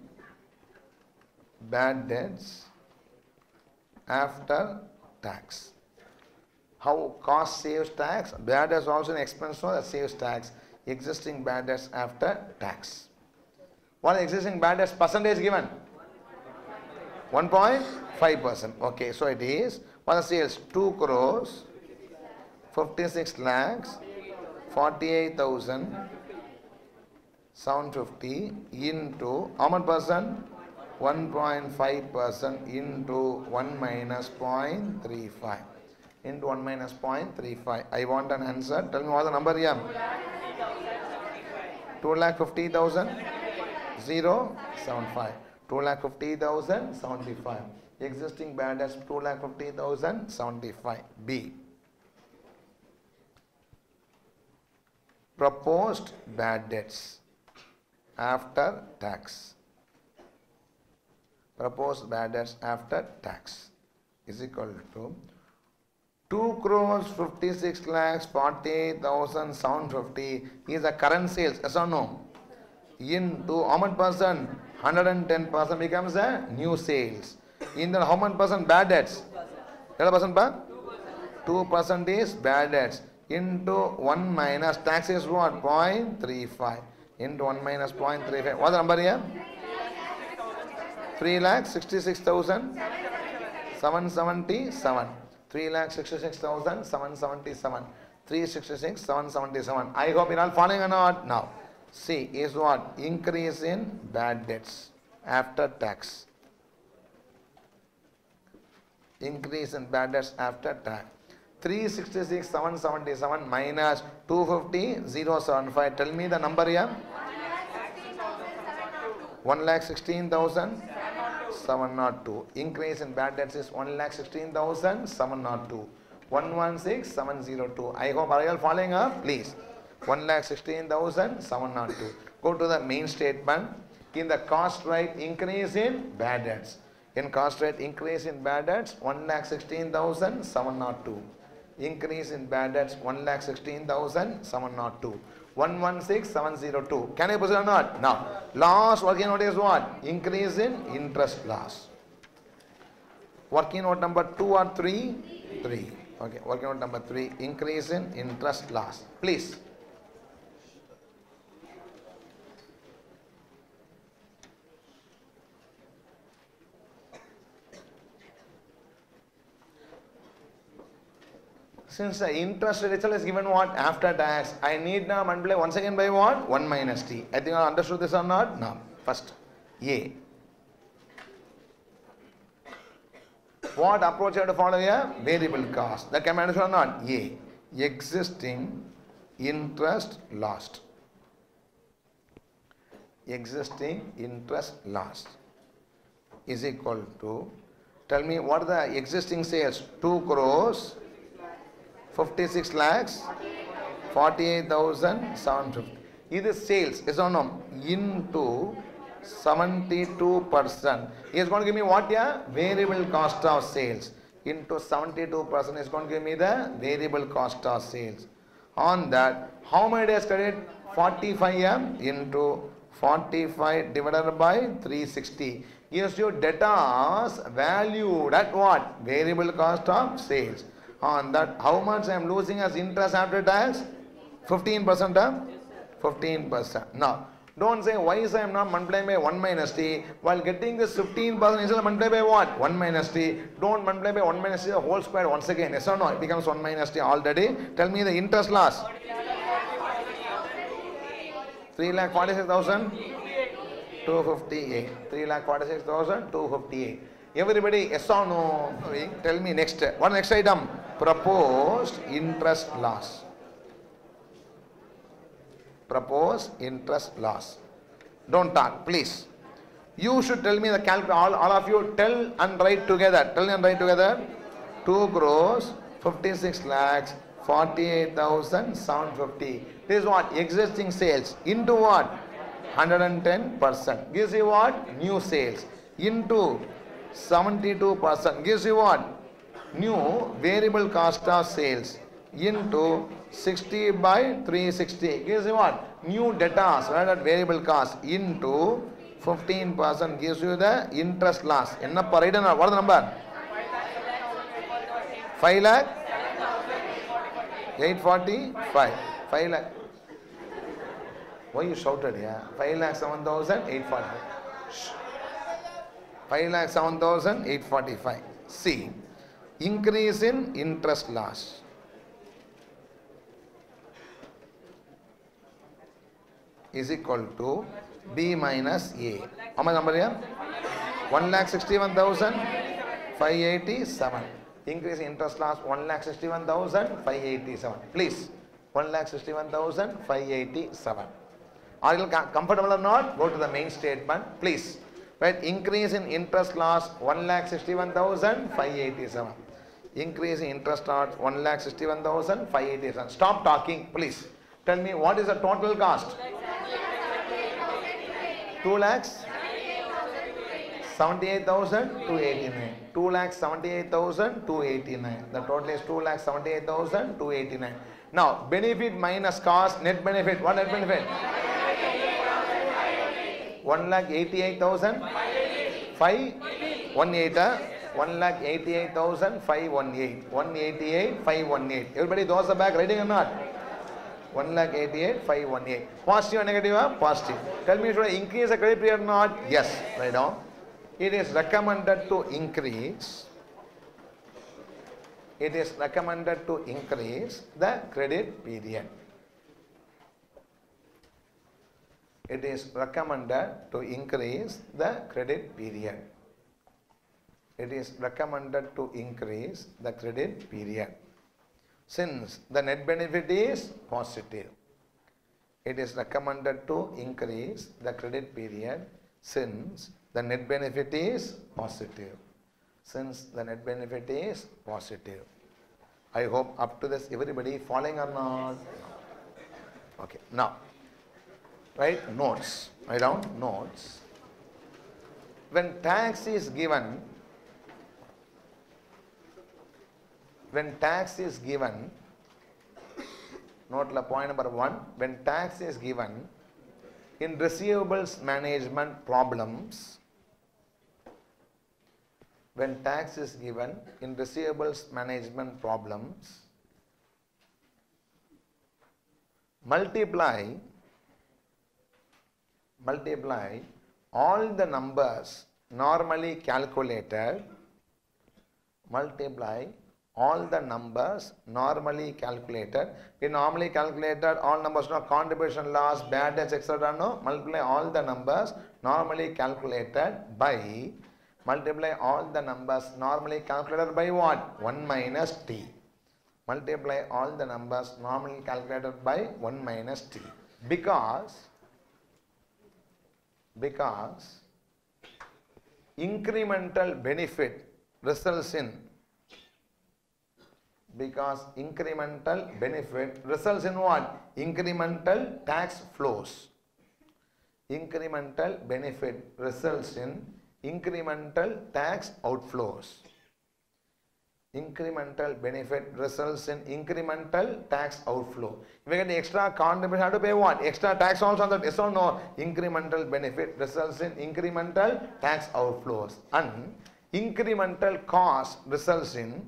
bad debts after tax. How cost saves tax? Bad debts also an expense, so that saves tax. Existing bad debts after tax. What is existing bad debts percentage given? one point five percent. Okay, so it is, what are the sales? two crores, fifty-six lakhs, forty-eight thousand seven hundred fifty into, how much percent? one point five percent into one minus zero point three five. Into one minus zero point three five. I want an answer. Tell me what the number here. two lakh fifty thousand, zero seven five. two lakh fifty thousand seventy-five. Existing bad debts two lakh fifty thousand seventy-five. B. Proposed bad debts after tax. Proposed bad debts after tax is equal to two crores fifty-six lakhs forty-eight thousand seven hundred fifty is the current sales. Yes or no? Into how much percent? one hundred ten percent becomes a new sales. In the how much percent bad debts? How percent pa? two percent is bad debts. Into one minus tax is what? zero point three five. Into one minus zero point three five. What's the number here? three lakh sixty-six thousand seven hundred seventy-seven. three lakh sixty-six thousand seven hundred seventy-seven. three sixty-six seven hundred seventy-seven. I hope you're all following or not. Now, C is what? Increase in bad debts after tax. Increase in bad debts after tax. three sixty-six seven hundred seventy-seven minus two fifty zero seven five. Tell me the number here. one lakh sixteen thousand seven hundred two. Increase in bad debts is one lakh sixteen thousand seven hundred two. one sixteen seven zero two. I hope are you all following up? Please. one lakh sixteen thousand seven hundred two. Go to the main statement. In the cost right, increase in bad debts. In cost right, increase in bad debts, one lakh sixteen thousand seven hundred two. Increase in bad debts, one lakh sixteen thousand seven hundred two. one sixteen seven zero two. Can I proceed or not? Now, loss working note is what? Increase in interest loss. Working note number two or three? three. Okay, working note number three, increase in interest loss. Please. Since the interest rate itself is given what? After tax, I need now multiply once again by what? one minus t. I think I understood this or not? No. First, A. What approach you have to follow here? Variable cost. That can be understood or not? A. Existing interest lost. Existing interest lost is equal to, tell me what are the existing sales? two crores. fifty-six lakhs, forty-eight thousand seven hundred fifty. This is sales, yes or no? Into seventy-two percent. He is going to give me what? Yeah? Variable cost of sales. Into seventy-two percent is going to give me the variable cost of sales. On that, how many days credit? forty-five yeah? Into forty-five divided by three hundred sixty. Gives you debtors valued at what? Variable cost of sales. On that, how much I am losing as interest after tax? fifteen percent. Huh? fifteen percent. Now, don't say why is I am not multiplying by one minus t. While getting this fifteen percent, is multiply by what? one minus t. Don't multiply by one minus t the whole square once again. Yes or no? It becomes one minus t already. Tell me the interest loss. three lakh forty-six thousand two hundred fifty-eight. three lakh forty-six thousand two hundred fifty-eight. Everybody, yes or no? Tell me next. What next item? Proposed interest loss. Proposed interest loss. Don't talk, please. You should tell me the calculation. All, all of you tell and write together. Tell and write together. two crores, fifty-six lakhs, forty-eight thousand seven hundred fifty. This is what? Existing sales. Into what? one hundred ten percent. Gives you what? New sales. Into seventy-two percent. Gives you what? New variable cost of sales. Into sixty by three hundred sixty. Gives you what? New debtors, right, at variable cost. Into fifteen percent gives you the interest loss. What is the number? five lakh eight forty-five. five lakh. Why you shouted here? five lakh seven thousand eight hundred forty-five. five lakh seven thousand eight hundred forty-five. C. Increase in interest loss. Is equal to B minus A. How much number here? one lakh sixty-one thousand five hundred eighty-seven. Increase in interest loss one lakh sixty-one thousand five hundred eighty-seven. Please. one lakh sixty-one thousand five hundred eighty-seven. Are you comfortable or not? Go to the main statement. Please. Right. Increase in interest loss one lakh sixty-one thousand five hundred eighty-seven. Increase in interest loss one lakh sixty-one thousand five hundred eighty-seven. Stop talking, please. Tell me what is the total cost? two lakhs seventy-eight thousand two hundred eighty-nine. two lakhs seventy-eight thousand two hundred eighty-nine. The total is two lakhs seventy-eight thousand two hundred eighty-nine. Now, benefit minus cost, net benefit. What net benefit? one lakh eighty-eight thousand five hundred eighteen. one lakh eighty-eight thousand five hundred eighteen. one eighty-eight five hundred eighteen. Everybody, those are back writing or not? one lakh eighty-eight five hundred eighteen. Positive or negative? Positive. Tell me, should I increase the credit period or not? Yes. Write down. It is recommended to increase. It is recommended to increase the credit period. It is recommended to increase the credit period. It is recommended to increase the credit period. Since the net benefit is positive, it is recommended to increase the credit period since the net benefit is positive. Since the net benefit is positive. I hope up to this everybody following or not? Okay. Now, write notes. Write down notes. When tax is given, when tax is given, note la point number one, when tax is given in receivables management problems, when tax is given in receivables management problems, multiply, multiply all the numbers normally calculated, multiply all the numbers normally calculated. We normally calculated all numbers, no contribution loss, bad debts, et cetera. No, multiply all the numbers normally calculated by, multiply all the numbers normally calculated by what? one minus t. Multiply all the numbers normally calculated by one minus t. Because, because incremental benefit results in Because incremental benefit results in what? Incremental tax flows. Incremental benefit results in incremental tax outflows. Incremental benefit results in incremental tax outflow. If we get the extra contribution, have to pay what? Extra tax also on that. Yes or no? Incremental benefit results in incremental tax outflows. And incremental cost results in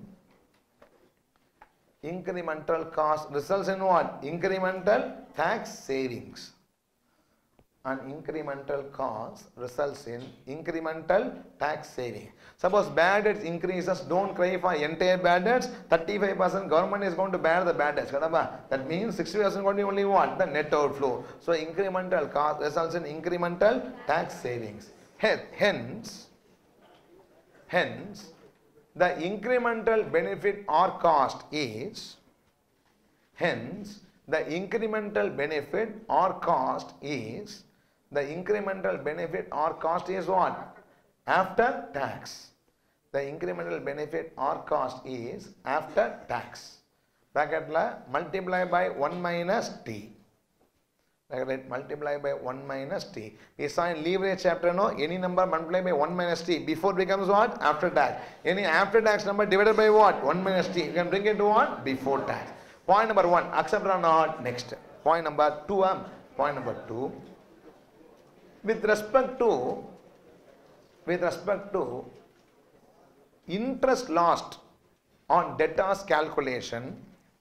incremental cost results in what? Incremental tax savings. And incremental cost results in incremental tax saving. Suppose bad debts increases, don't cry for entire bad debts. thirty-five percent government is going to bear the bad debts. That means sixty percent going to be only what? The net outflow. So incremental cost results in incremental tax savings. Hence, hence, the incremental benefit or cost is, hence, the incremental benefit or cost is, the incremental benefit or cost is what? After tax. The incremental benefit or cost is after tax. Bracket la multiply by one minus t. Bracket multiply by one minus t. We saw in leverage chapter, no, any number multiply by one minus t. Before becomes what? After tax. Any after tax number divided by what? one minus t. You can bring it to what? Before tax. Point number one. Accept or not? Next. Point number two. Um, point number two. With respect to, with respect to interest lost on debtors calculation,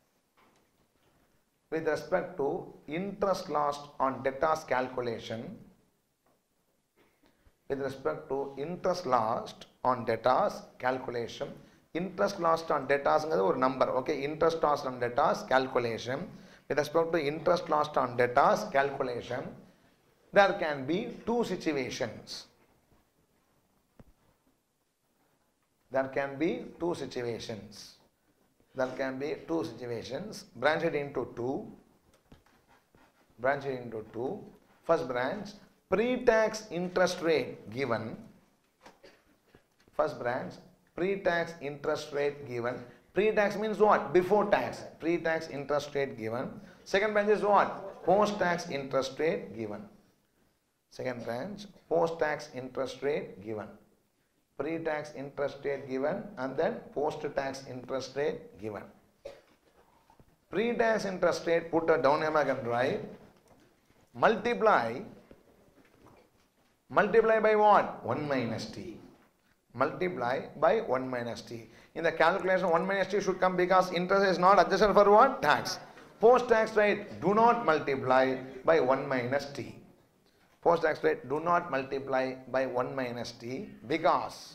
with respect to interest lost on debtors calculation, with respect to interest lost on debtors calculation, interest lost on debtors is a number, okay, interest lost on debtors calculation, with respect to interest lost on debtors calculation, there can be two situations. There can be two situations. There can be two situations. Branch it into two. Branch it into two. First branch, pre-tax interest rate given. First branch, pre-tax interest rate given. Pre-tax means what? Before tax. Pre-tax interest rate given. Second branch is what? Post-tax interest rate given. Second branch, post-tax interest rate given. Pre-tax interest rate given and then post-tax interest rate given. Pre-tax interest rate, put a down here and write. Multiply. Multiply by what? one minus t. Multiply by one minus t. In the calculation, one minus t should come because interest is not adjusted for what? Tax. Post-tax rate, do not multiply by one minus t. Post-tax rate, do not multiply by one minus t because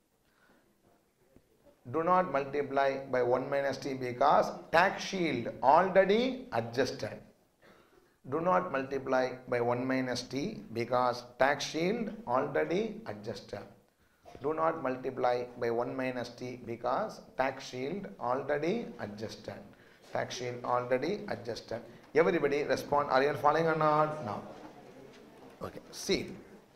do not multiply by one minus t because tax shield already adjusted. Do not multiply by one minus t because tax shield already adjusted. Do not multiply by one minus t because tax shield already adjusted. Tax shield already adjusted. Everybody respond. Are you following or not? No. Okay, see,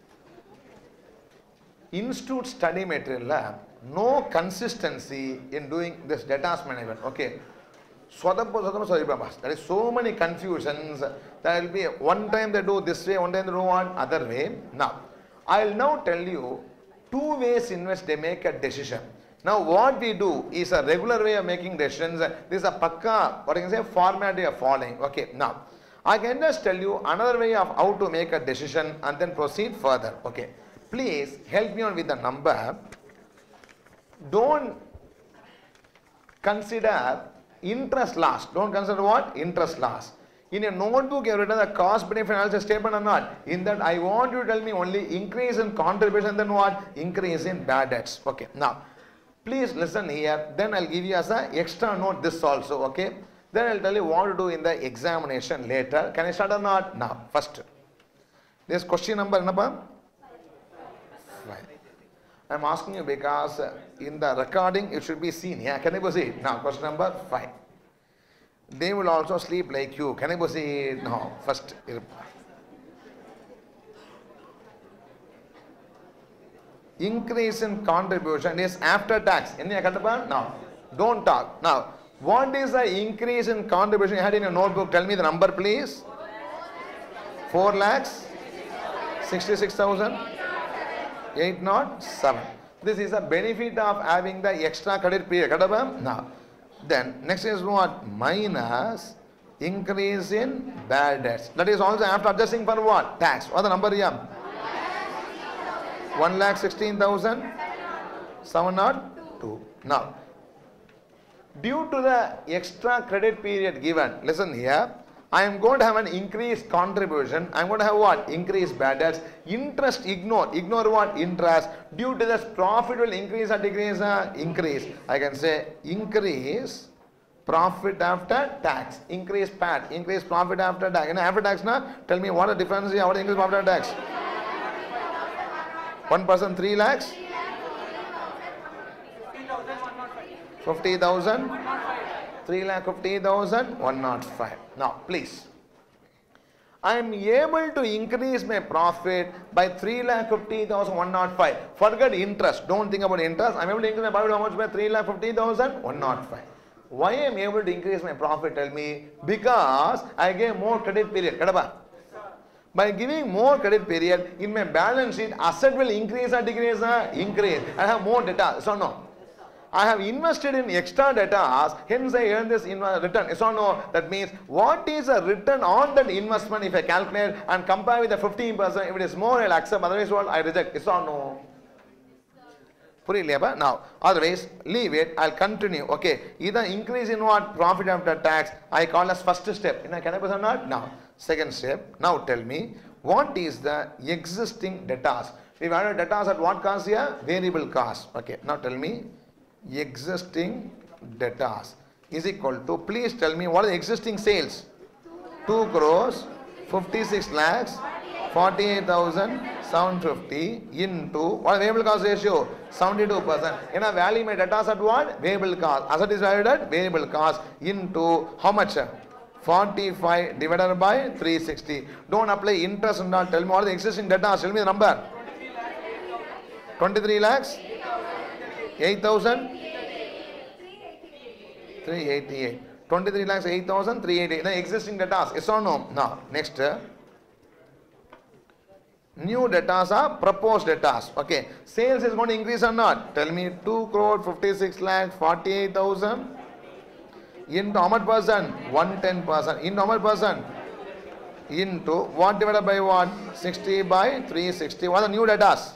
institute study material, no consistency in doing this debtors management. Okay, there is so many confusions. There will be one time they do this way, one time they do one other way. Now, I will now tell you two ways in which they make a decision. Now, what we do is a regular way of making decisions. This is a pakka, what you can say, format we are following. Okay, now, I can just tell you another way of how to make a decision and then proceed further. Okay. Please help me on with the number. Don't consider interest loss. Don't consider what? Interest loss. In a notebook, you have written the cost benefit analysis statement or not. In that, I want you to tell me only increase in contribution, then what? Increase in bad debts. Okay. Now, please listen here. Then I'll give you as an extra note this also. Okay. Then I'll tell you what to do in the examination later. Can I start or not? Now, first. This question number, five. I'm asking you because in the recording it should be seen. Yeah, can I proceed? Now, question number five. They will also sleep like you. Can I proceed? No, first. Increase in contribution is after tax. Now, don't talk. Now, What is the increase in contribution you had in your notebook? Tell me the number, please. four lakhs, sixty-six thousand, eight hundred seven. This is a benefit of having the extra credit period. Now, then next is what? Minus increase in bad debts. That is also after adjusting for what? Tax. What the number here? one lakh sixteen thousand seven hundred two. Now, due to the extra credit period given, listen here, I am going to have an increased contribution. I am going to have what? Increased bad debts. Interest ignore. Ignore what? Interest. Due to this, profit will increase or decrease? Uh, increase. I can say increase profit after tax. Increase P A T. Increase profit after tax. You know, after tax now, tell me what the difference is. What increase profit after tax? one person three lakhs? fifty thousand? three lakh fifty thousand, one hundred five. Now, please. I am able to increase my profit by three lakh fifty thousand, one hundred five. Forget interest. Don't think about interest. I am able to increase my profit how much by three lakh fifty thousand, one hundred five. Why I am able to increase my profit? Tell me. Because I gave more credit period. Kadaba. By giving more credit period, in my balance sheet, asset will increase or decrease? Increase. I have more data. So no. I have invested in extra data, hence I earn this return. Yes or no? That means, what is the return on that investment if I calculate and compare with the fifteen percent? If it is more, I will accept. Otherwise, what? I reject. Yes or no? Now, otherwise, leave it. I will continue. Okay. Either increase in what? Profit after tax. I call as first step. Can I present not? Now, second step. Now, tell me, what is the existing debtors? We have added debtors at what cost here? Variable cost. Okay. Now, tell me. Existing debtors is equal to, please tell me what are the existing sales? two crores, fifty-six lakhs, forty-eight thousand seven hundred fifty into, what is variable cost ratio? seventy-two percent. In a value, my debtors at what? Variable cost. Asset is valued at variable cost into how much? forty-five divided by three hundred sixty. Don't apply interest and all. Tell me what are the existing debtors. Tell me the number. twenty-three lakhs. eight thousand three hundred eighty-eight. twenty-three lakhs, eight thousand three hundred eighty-eight. The existing debtors. Yes or no? Now, next. New debtors are proposed debtors. Okay. Sales is going to increase or not? Tell me two crore, fifty-six lakhs, forty-eight thousand. Into how much percent? one hundred ten percent. Into how much percent? Into what divided by what? sixty by three hundred sixty. What are the new debtors?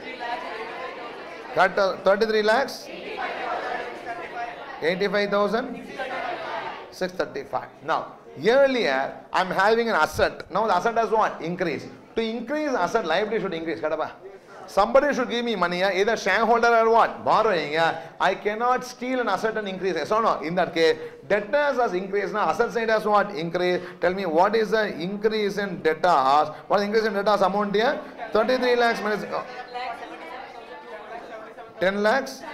thirty-three lakhs, eighty-five thousand, six hundred thirty-five. Now, earlier I am having an asset. Now the asset has what? Increase. To increase asset, liability should increase. Somebody should give me money, either shareholder or what? Borrowing. I cannot steal an asset and increase it. So no, in that case, debtors has increased. Now asset side has what? Increase. Tell me what is the increase in debtors? What is the increase in debtors amount here? thirty-three lakhs minus oh. ten lakhs,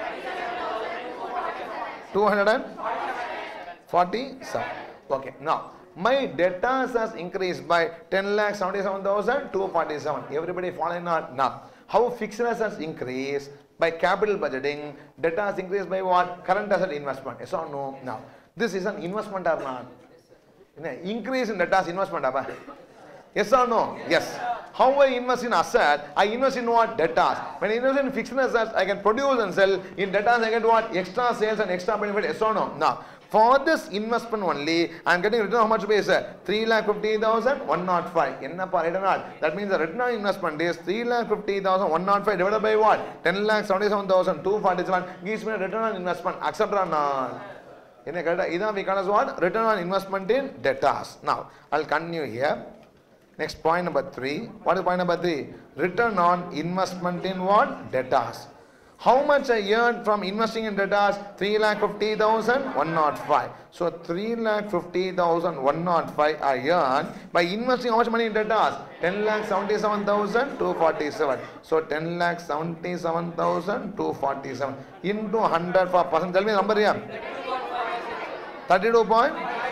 two hundred forty-seven. Okay, now my debtors has increased by ten lakhs seventy-seven thousand two hundred forty-seven. Everybody following or now? How fixed assets increase by capital budgeting? Debtors increased by what? Current asset investment. Yes or no? Now, this is an investment or not? Increase in debtors investment. Yes or no? Yes. How I invest in asset? I invest in what? Debtors. When I invest in fixed assets, I can produce and sell. In debtors, I get what? Extra sales and extra benefit. Yes or no? Now, for this investment only, I am getting return how much base? three lakh fifty thousand, one hundred five. That means the return on investment is three lakh fifty thousand, one hundred five divided by what? ten lakh seventy-seven thousand two hundred forty-seven gives me a return on investment. Accept or not? This we call as what? Return on investment in debtors. Now, I will continue here. Next, point number three. What is point number three? Return on investment in what? Debtors. How much I earned from investing in debtors? three lakh fifty thousand, one hundred five. So, three lakh fifty thousand, one hundred five I earned by investing how much money in debtors? ten lakh seventy-seven thousand two hundred forty-seven. So, ten lakh seventy-seven thousand two hundred forty-seven into one hundred percent. Tell me the number here. thirty-two point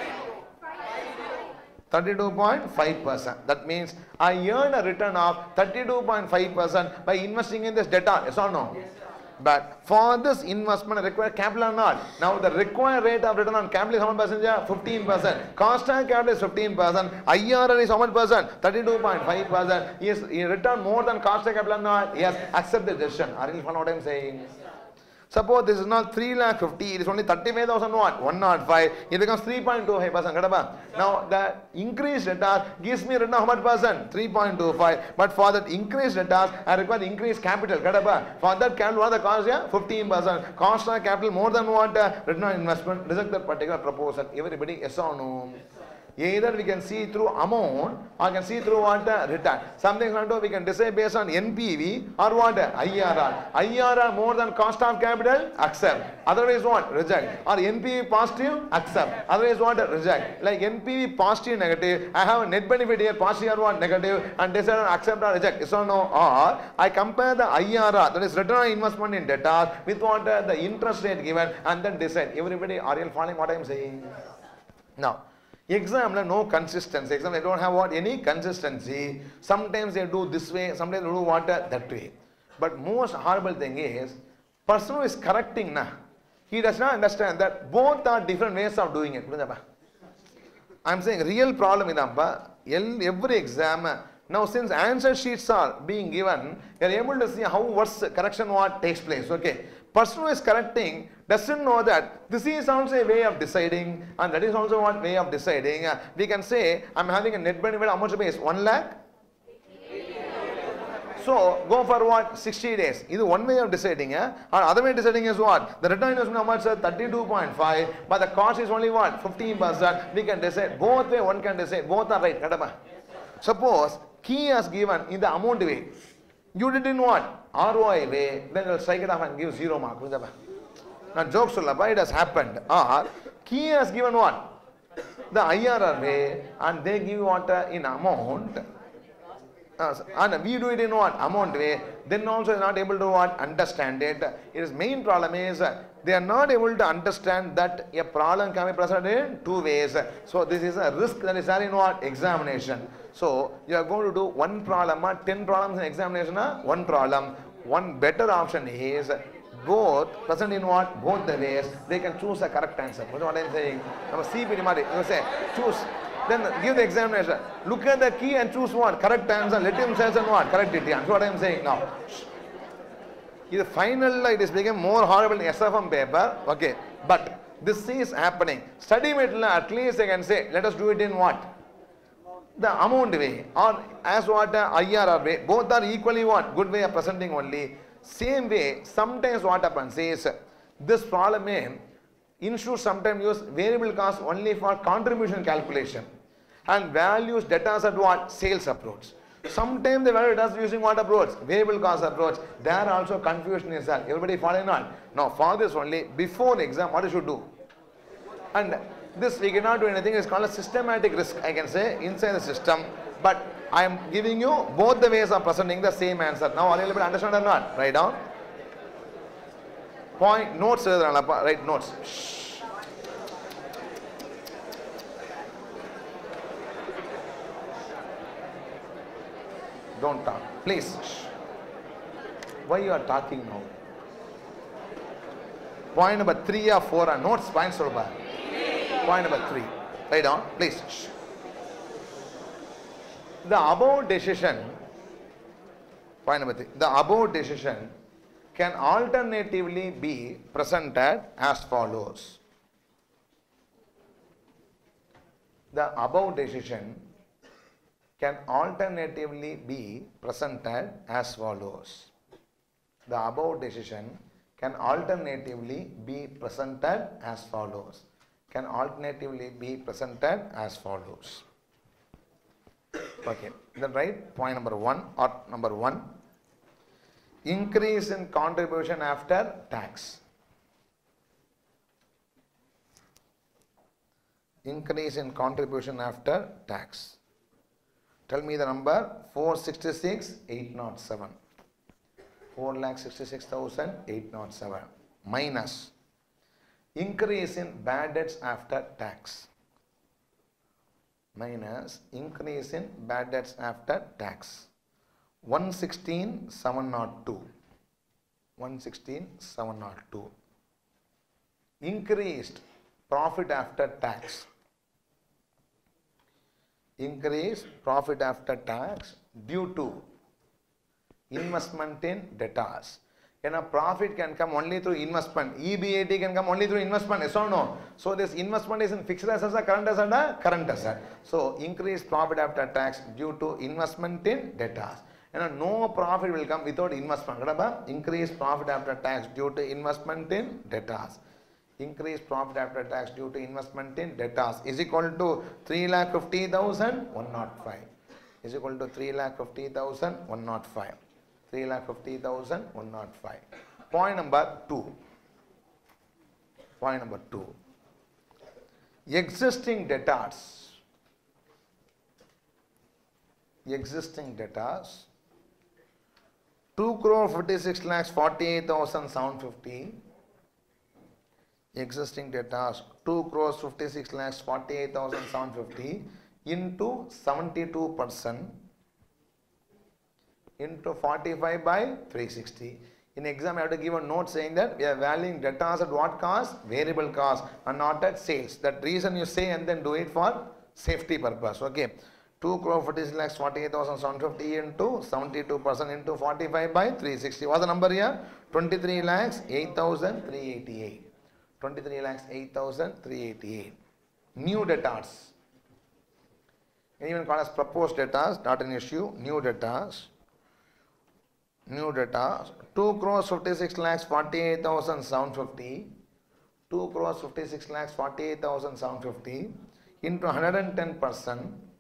thirty-two point five percent. That means I earn a return of thirty-two point five percent by investing in this debtor. Yes or no? Yes, But for this investment require capital or not? Now the required rate of return on capital is how much percent? fifteen percent. Cost of capital is fifteen percent. I R R is how much percent? thirty-two point five percent. Yes, he return more than cost of capital or not? Yes, accept the decision. Are you following what I am saying? Suppose this is not three lakh fifty, it is only thirty-five thousand what? one oh five. It becomes three point two five percent. Now the increased return gives me return how much percent? three point two five. But for that increased return, I require increased capital. For that capital, what are the cost here? fifteen percent. Cost of capital more than what? Uh, return on investment. Reject that particular proposal. Everybody, yes or no? Either we can see through amount or can see through what? Uh, return. Something we can decide based on N P V or what? Uh, I R R. I R R more than cost of capital? Accept. Otherwise what? Reject. Or N P V positive? Accept. Otherwise what? Reject. Like N P V positive, negative. I have a net benefit here, positive or what? Negative. And decide on accept or reject. Yes or no? Or I compare the I R R, that is return on investment in data, with what? Uh, the interest rate given, and then decide. Everybody, are you following what I am saying? Now, exam no consistency. Exam they don't have what? Any consistency. Sometimes they do this way, sometimes they do what? That way. But most horrible thing is, person who is correcting na, he does not understand that both are different ways of doing it. I am saying real problem is every exam. Now since answer sheets are being given, you are able to see how what's correction what takes place. Okay. Person who is correcting doesn't know that this is also a way of deciding, and that is also one way of deciding. Uh, we can say I am having a net benefit, how much base? one lakh? So go for what? sixty days. This is one way of deciding. Eh? Or other way of deciding is what? The return is how much? thirty-two point five, but the cost is only what? fifteen percent. We can decide. Both way one can decide. Both are right. Suppose key has given in the amount way. You did in what? R O I way, then you'll strike it off and give zero mark. Now jokes it has happened. Or key has given what? The I R R way, and they give what uh, in amount. Uh, and we do it in what? Amount way. Then also is not able to what? Understand it. Its main problem is uh, they are not able to understand that a problem can be presented in two ways. So this is a risk that is there in what? Examination. So you are going to do one problem, uh, ten problems in examination, uh, one problem. One better option is both present in what? Both the ways. They can choose a correct answer. What I am saying? You say choose. Then give the examination. Look at the key and choose what? Correct answer. Let him say and what? Correct it. That's what I am saying now. In the final, it is becoming more horrible in S F M paper. Okay. But this is happening. Study material, at least I can say, let us do it in what? The amount way, or as what uh, I R R way. Both are equally what? Good way of presenting only. Same way, sometimes what happens is, this problem is, institutes sometimes use variable cost only for contribution calculation, and values data at what? Sales approach. Sometimes the value does using what approach? Variable cost approach. There also confusion is there. Everybody following on? Now for this only, before the exam, what you should do? And this we cannot do anything. It's called a systematic risk, I can say, inside the system. But I am giving you both the ways of presenting the same answer. Now are you able to understand or not? Write down. Point notes, write notes. Shh. Don't talk. Please. Shh. Why you are talking now? Point number three or four are notes. Points over. Point number three. Write down. Please. Shh. The above decision. Point number three. The above decision can alternatively be presented as follows. The above decision can alternatively be presented as follows. The above decision can alternatively be presented as follows. Can alternatively be presented as follows. Okay, then write point number one or number one. Increase in contribution after tax. Increase in contribution after tax. Tell me the number. four sixty-six eight oh seven. four lakh sixty-six thousand eight hundred seven minus increase in bad debts after tax. Minus increase in bad debts after tax. one sixteen seven oh two one sixteen seven oh two. Increased profit after tax. Increased profit after tax due to investment in debtors. And a profit can come only through investment. E B A T can come only through investment. Yes or no? So this investment is in fixed assets or current asset or current asset. So increased profit after tax due to investment in debtors. And no profit will come without investment. Increased profit after tax due to investment in debtors. Increased profit after tax due to investment in debtors is equal to three lakh fifty thousand one oh five. Is equal to three lakh fifty thousand one oh five. three lakh fifty thousand one oh five. Point number two. Point number two. Existing debtors. Existing debtors. two crore fifty-six lakhs forty-eight thousand seven hundred fifty. Existing debtors two crores fifty-six lakhs forty-eight thousand seven hundred fifty into seventy-two percent into forty-five by three sixty. In exam, I have to give a note saying that we are valuing debtors at what cost? Variable cost and not at sales. That reason you say and then do it for safety purpose. Okay. two crore forty-six lakhs forty-eight thousand seven hundred fifty into seventy-two percent into forty-five by three sixty. What's the number here? twenty-three lakhs eight thousand three hundred eighty-eight. twenty-three lakhs eight thousand three hundred eighty-eight. New debtors. Even called as proposed debtors, not an issue. New debtors. New debtors. two crores fifty-six lakhs forty-eight thousand seven hundred fifty. two crores fifty-six lakhs forty-eight thousand seven hundred fifty into one hundred ten percent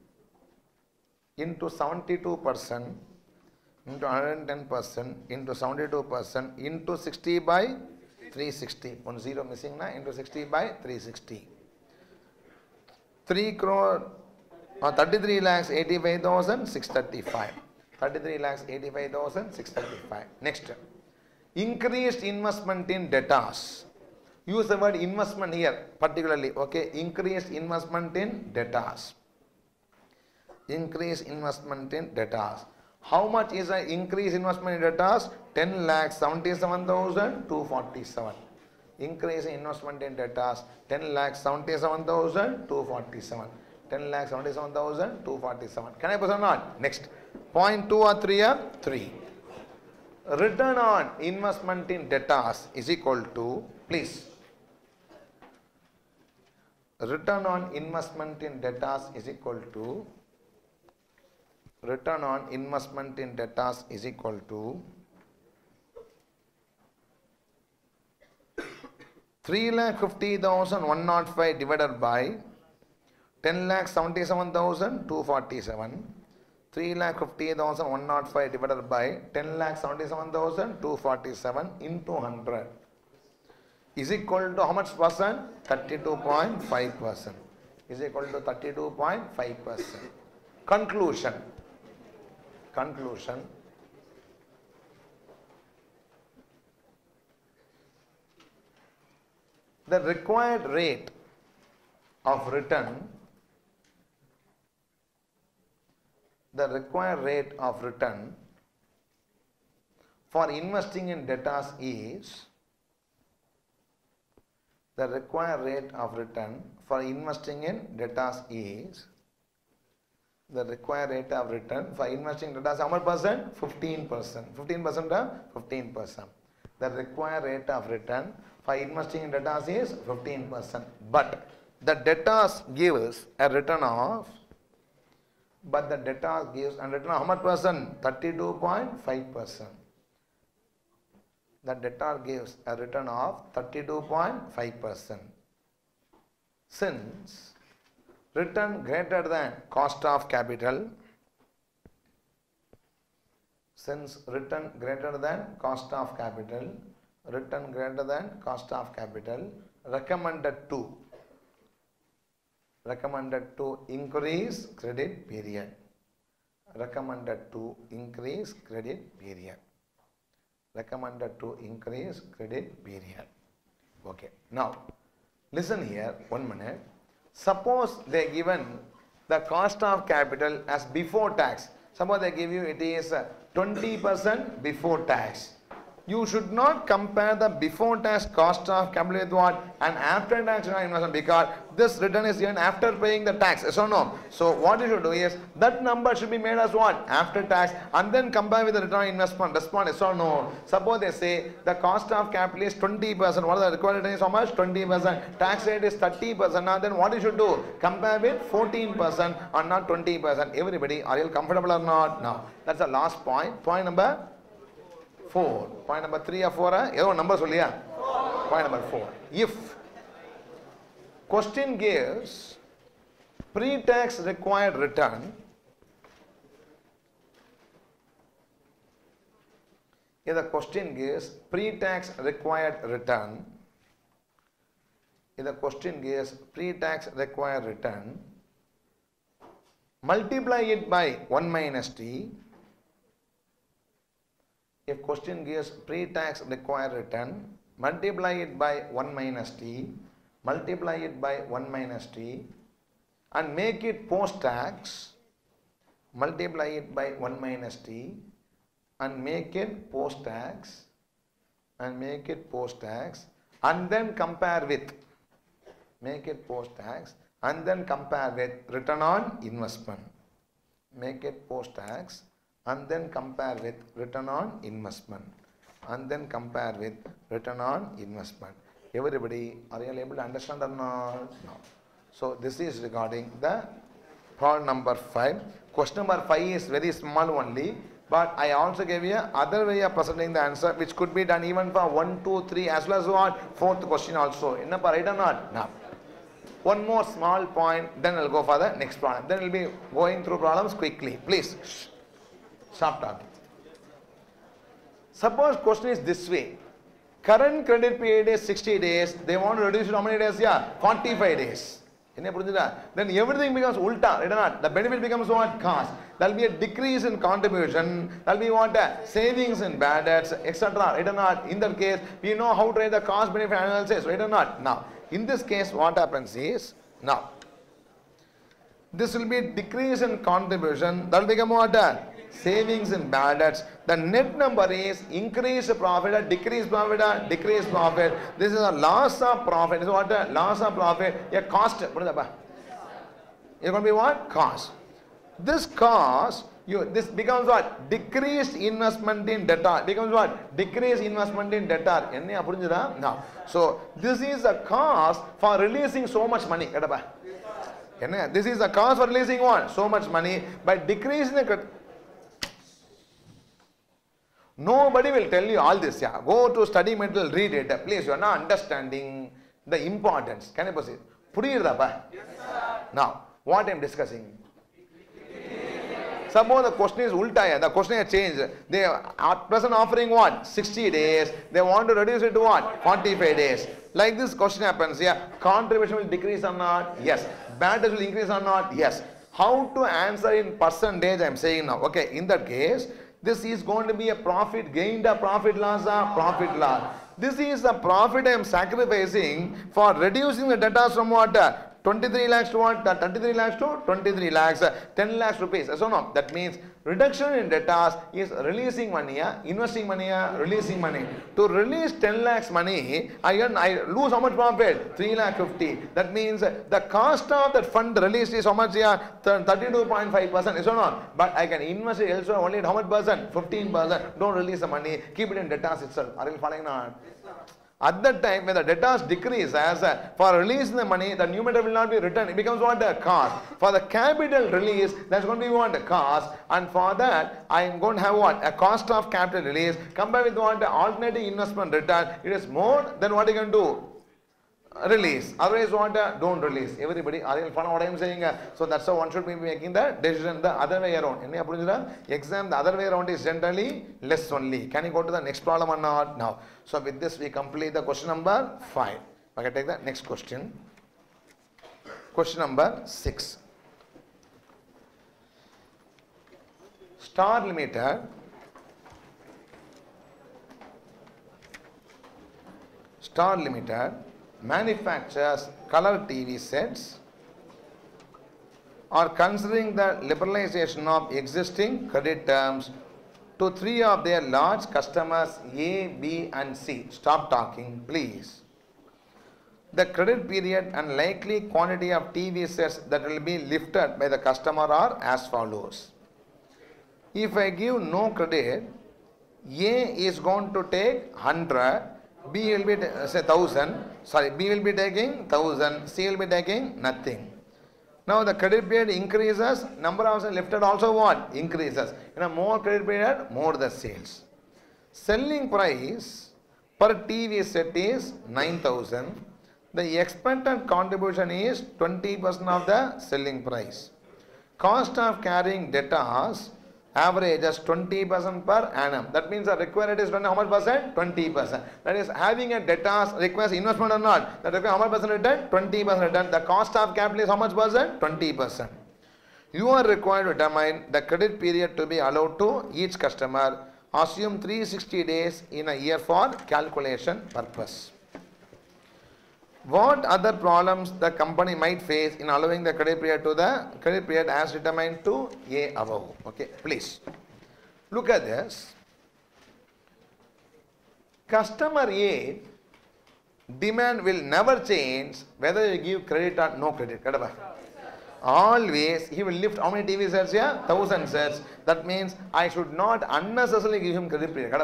into seventy-two percent into one hundred ten percent into seventy-two percent into sixty by three sixty. One zero missing na, into sixty by three sixty. three crore or thirty-three lakhs eighty-five thousand six hundred thirty-five. thirty-three lakhs eighty-five thousand six hundred thirty-five. Next. Increased investment in debtors. Use the word investment here particularly. Okay. Increased investment in debtors. Increased investment in debtors. How much is the increase investment in debtors? ten lakhs seventy-seven thousand two hundred forty-seven. Increase in investment in debtors ten lakhs seventy-seven thousand two hundred forty-seven. ten lakhs seventy-seven thousand two hundred forty-seven. Can I present or not? Next. Point two or three or three. Return on investment in debtors is equal to, please. Return on investment in debtors is equal to return on investment in debtors is equal to three lakh fifty thousand one hundred five divided by ten lakh seventy-seven thousand two hundred forty-seven. three lakh fifty thousand one hundred five divided by ten lakh seventy-seven thousand two hundred forty-seven into one hundred is equal to how much percent? thirty-two point five percent. Is equal to thirty-two point five percent. Conclusion. Conclusion. The required rate of return, the required rate of return for investing in debtors is, the required rate of return for investing in debtors is, the required rate of return for investing in debtors how much percent? fifteen percent. fifteen percent or fifteen percent. The required rate of return for investing in debtors is fifteen percent. But the debtors gives a return of, but the debtors gives a return of how much percent? thirty-two point five percent. The debtor gives a return of thirty-two point five percent. Since return greater than cost of capital, since return greater than cost of capital, return greater than cost of capital, recommended to, recommended to increase credit period, recommended to increase credit period, recommended to increase credit period. Okay. Now, listen here, one minute. Suppose they given the cost of capital as before tax. Suppose they give you it is twenty percent before tax. You should not compare the before tax cost of capital with what? And after tax investment, because this return is given after paying the tax. Yes or no? So what you should do is that number should be made as what? After tax, and then compare with the return on investment. Respond yes or no? Suppose they say the cost of capital is twenty percent. What is the required return is how much? twenty percent. Tax rate is thirty percent. Now then what you should do? Compare with fourteen percent or not twenty percent. Everybody, are you comfortable or not? No. That's the last point. Point number four. Point number three or four? Edo number solliya? Point number four. If question gives pre-tax required return, if the question gives pre-tax required return, if the question gives pre-tax required return, multiply it by one minus t. If question gives pre-tax required return, multiply it by one minus t, multiply it by one minus t, and make it post-tax, multiply it by one minus t, and make it post-tax, and make it post-tax, and then compare with, make it post-tax, and then compare with return on investment. Make it post-tax, and then compare with return on investment, and then compare with return on investment. Everybody, are you able to understand or not? No. So this is regarding the problem number five. Question number five is very small only, but I also gave you other way of presenting the answer, which could be done even for one, two, three, as well as what? Fourth question also. Inna right or not? No. One more small point, then I'll go for the next problem. Then we'll be going through problems quickly. Please. Stop talking. Suppose question is this way. Current credit period is sixty days. They want to reduce it how many days? Yeah, forty-five days. Then everything becomes ulta, right or not? The benefit becomes what? Cost. There will be a decrease in contribution. There will be what? Savings in bad debts, et cetera. Right or not? In that case, we know how to write the cost benefit analysis. Right or not? Now, in this case, what happens is, now, this will be decrease in contribution. That will become what? Savings in bad debts. The net number is increased profit or decreased profit or decreased profit. This is a loss of profit. This is what? A loss of profit. A cost. It's going to be what? Cost. This cost, you, this becomes what? Decreased investment in debtor. Becomes what? Decreased investment in debtor. No. So, this is a cost for releasing so much money. This is a cost for releasing what? So much money. By decreasing the... Nobody will tell you all this. Yeah. Go to study material, read it. Please, you are not understanding the importance. Can I proceed? Yes, now, what I am discussing? Suppose the question is ulta, the question has changed. They are at present offering what? sixty days. They want to reduce it to what? forty-five days. Like this question happens, yeah. Contribution will decrease or not? Yes. Bad debt will increase or not? Yes. How to answer in percentage I am saying now. Okay, in that case, this is going to be a profit gained, a profit loss, a profit loss. This is the profit I am sacrificing for reducing the debtors from what? twenty-three lakhs to what? thirty-three lakhs to twenty-three lakhs, ten lakhs rupees. So no, that means reduction in debtors is releasing money, investing money, releasing money. To release ten lakhs money, I, earn, I lose how much profit? three lakh fifty. That means the cost of that fund released is how much? thirty-two point five percent. So no, but I can invest it elsewhere only at how much percent? fifteen percent. Don't release the money. Keep it in debtors itself. Are you following not? At that time, when the debtors decrease as a, for releasing the money, the numerator will not be returned. It becomes what? A cost. For the capital release, that's going to be what? A cost. And for that, I am going to have what? A cost of capital release. Compared with what? The alternative investment return. It is more than what you can do. Release. Otherwise, what? Don't release. Everybody, are you following what I am saying? So that's how one should be making the decision the other way around. Exam the other way around is generally less only. Can you go to the next problem or not? Now. So with this we complete the question number five. I can take the next question. Question number six. Star Limited Star Limited manufactures color T V sets are considering the liberalization of existing credit terms to three of their large customers A, B and C. Stop talking, please. The credit period and likely quantity of T V sets that will be lifted by the customer are as follows. If I give no credit, A is going to take one hundred, B will be say one thousand, sorry, B will be taking one thousand, C will be taking nothing. Now the credit period increases, number of sales lifted also what? Increases. You know, more credit period, more the sales. Selling price per T V set is nine thousand. The expected contribution is twenty percent of the selling price. Cost of carrying debtors average as twenty percent per annum. That means the required is how much percent? twenty percent. That is, having a debtors requires investment or not? That requires how much percent return? twenty percent return. The cost of capital is how much percent? twenty percent. You are required to determine the credit period to be allowed to each customer. Assume three hundred sixty days in a year for calculation purpose. What other problems the company might face in allowing the credit period to the credit period as determined to A above? Okay, please look at this. Customer A demand will never change whether you give credit or no credit. Always he will lift how many T V sets here? Thousand sets. That means I should not unnecessarily give him credit period.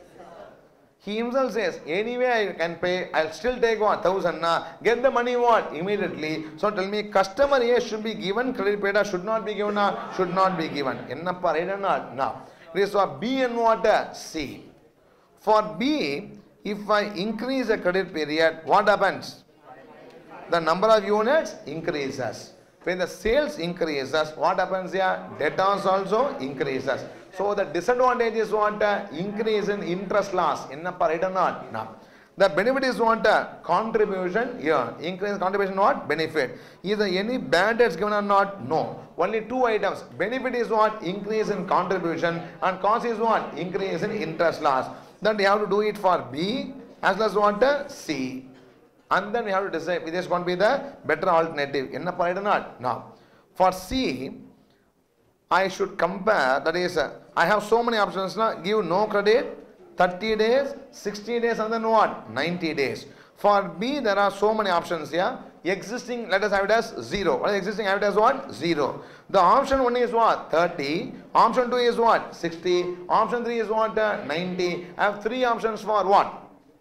He himself says, anyway I can pay, I'll still take one thousand na, get the money what? Immediately. So tell me, customer A should be given credit period or should not be given or should not be given. Ennappa, right or not? Now, this is for B and what? C. For B, if I increase the credit period, what happens? The number of units increases. When the sales increases, what happens here? Debtors also increases. So the disadvantage is what? Increase in interest loss. Ennappa, right or not? No. The benefit is what? Contribution here. Increase contribution what? Benefit. Is there any bad debts given or not? No. Only two items. Benefit is what? Increase in contribution, and cost is what? Increase in interest loss. Then we have to do it for B as well as what? C. And then we have to decide which is going to be the better alternative. Ennappa, right or not? No. For C, I should compare, that is, uh, I have so many options now. Give no credit, thirty days, sixty days, and then what? ninety days. For B, there are so many options here. Existing, let us have it as zero. What is existing? Have it as what? Zero. The option one is what? thirty. Option two is what? sixty. Option three is what? Uh, ninety. I have three options for what?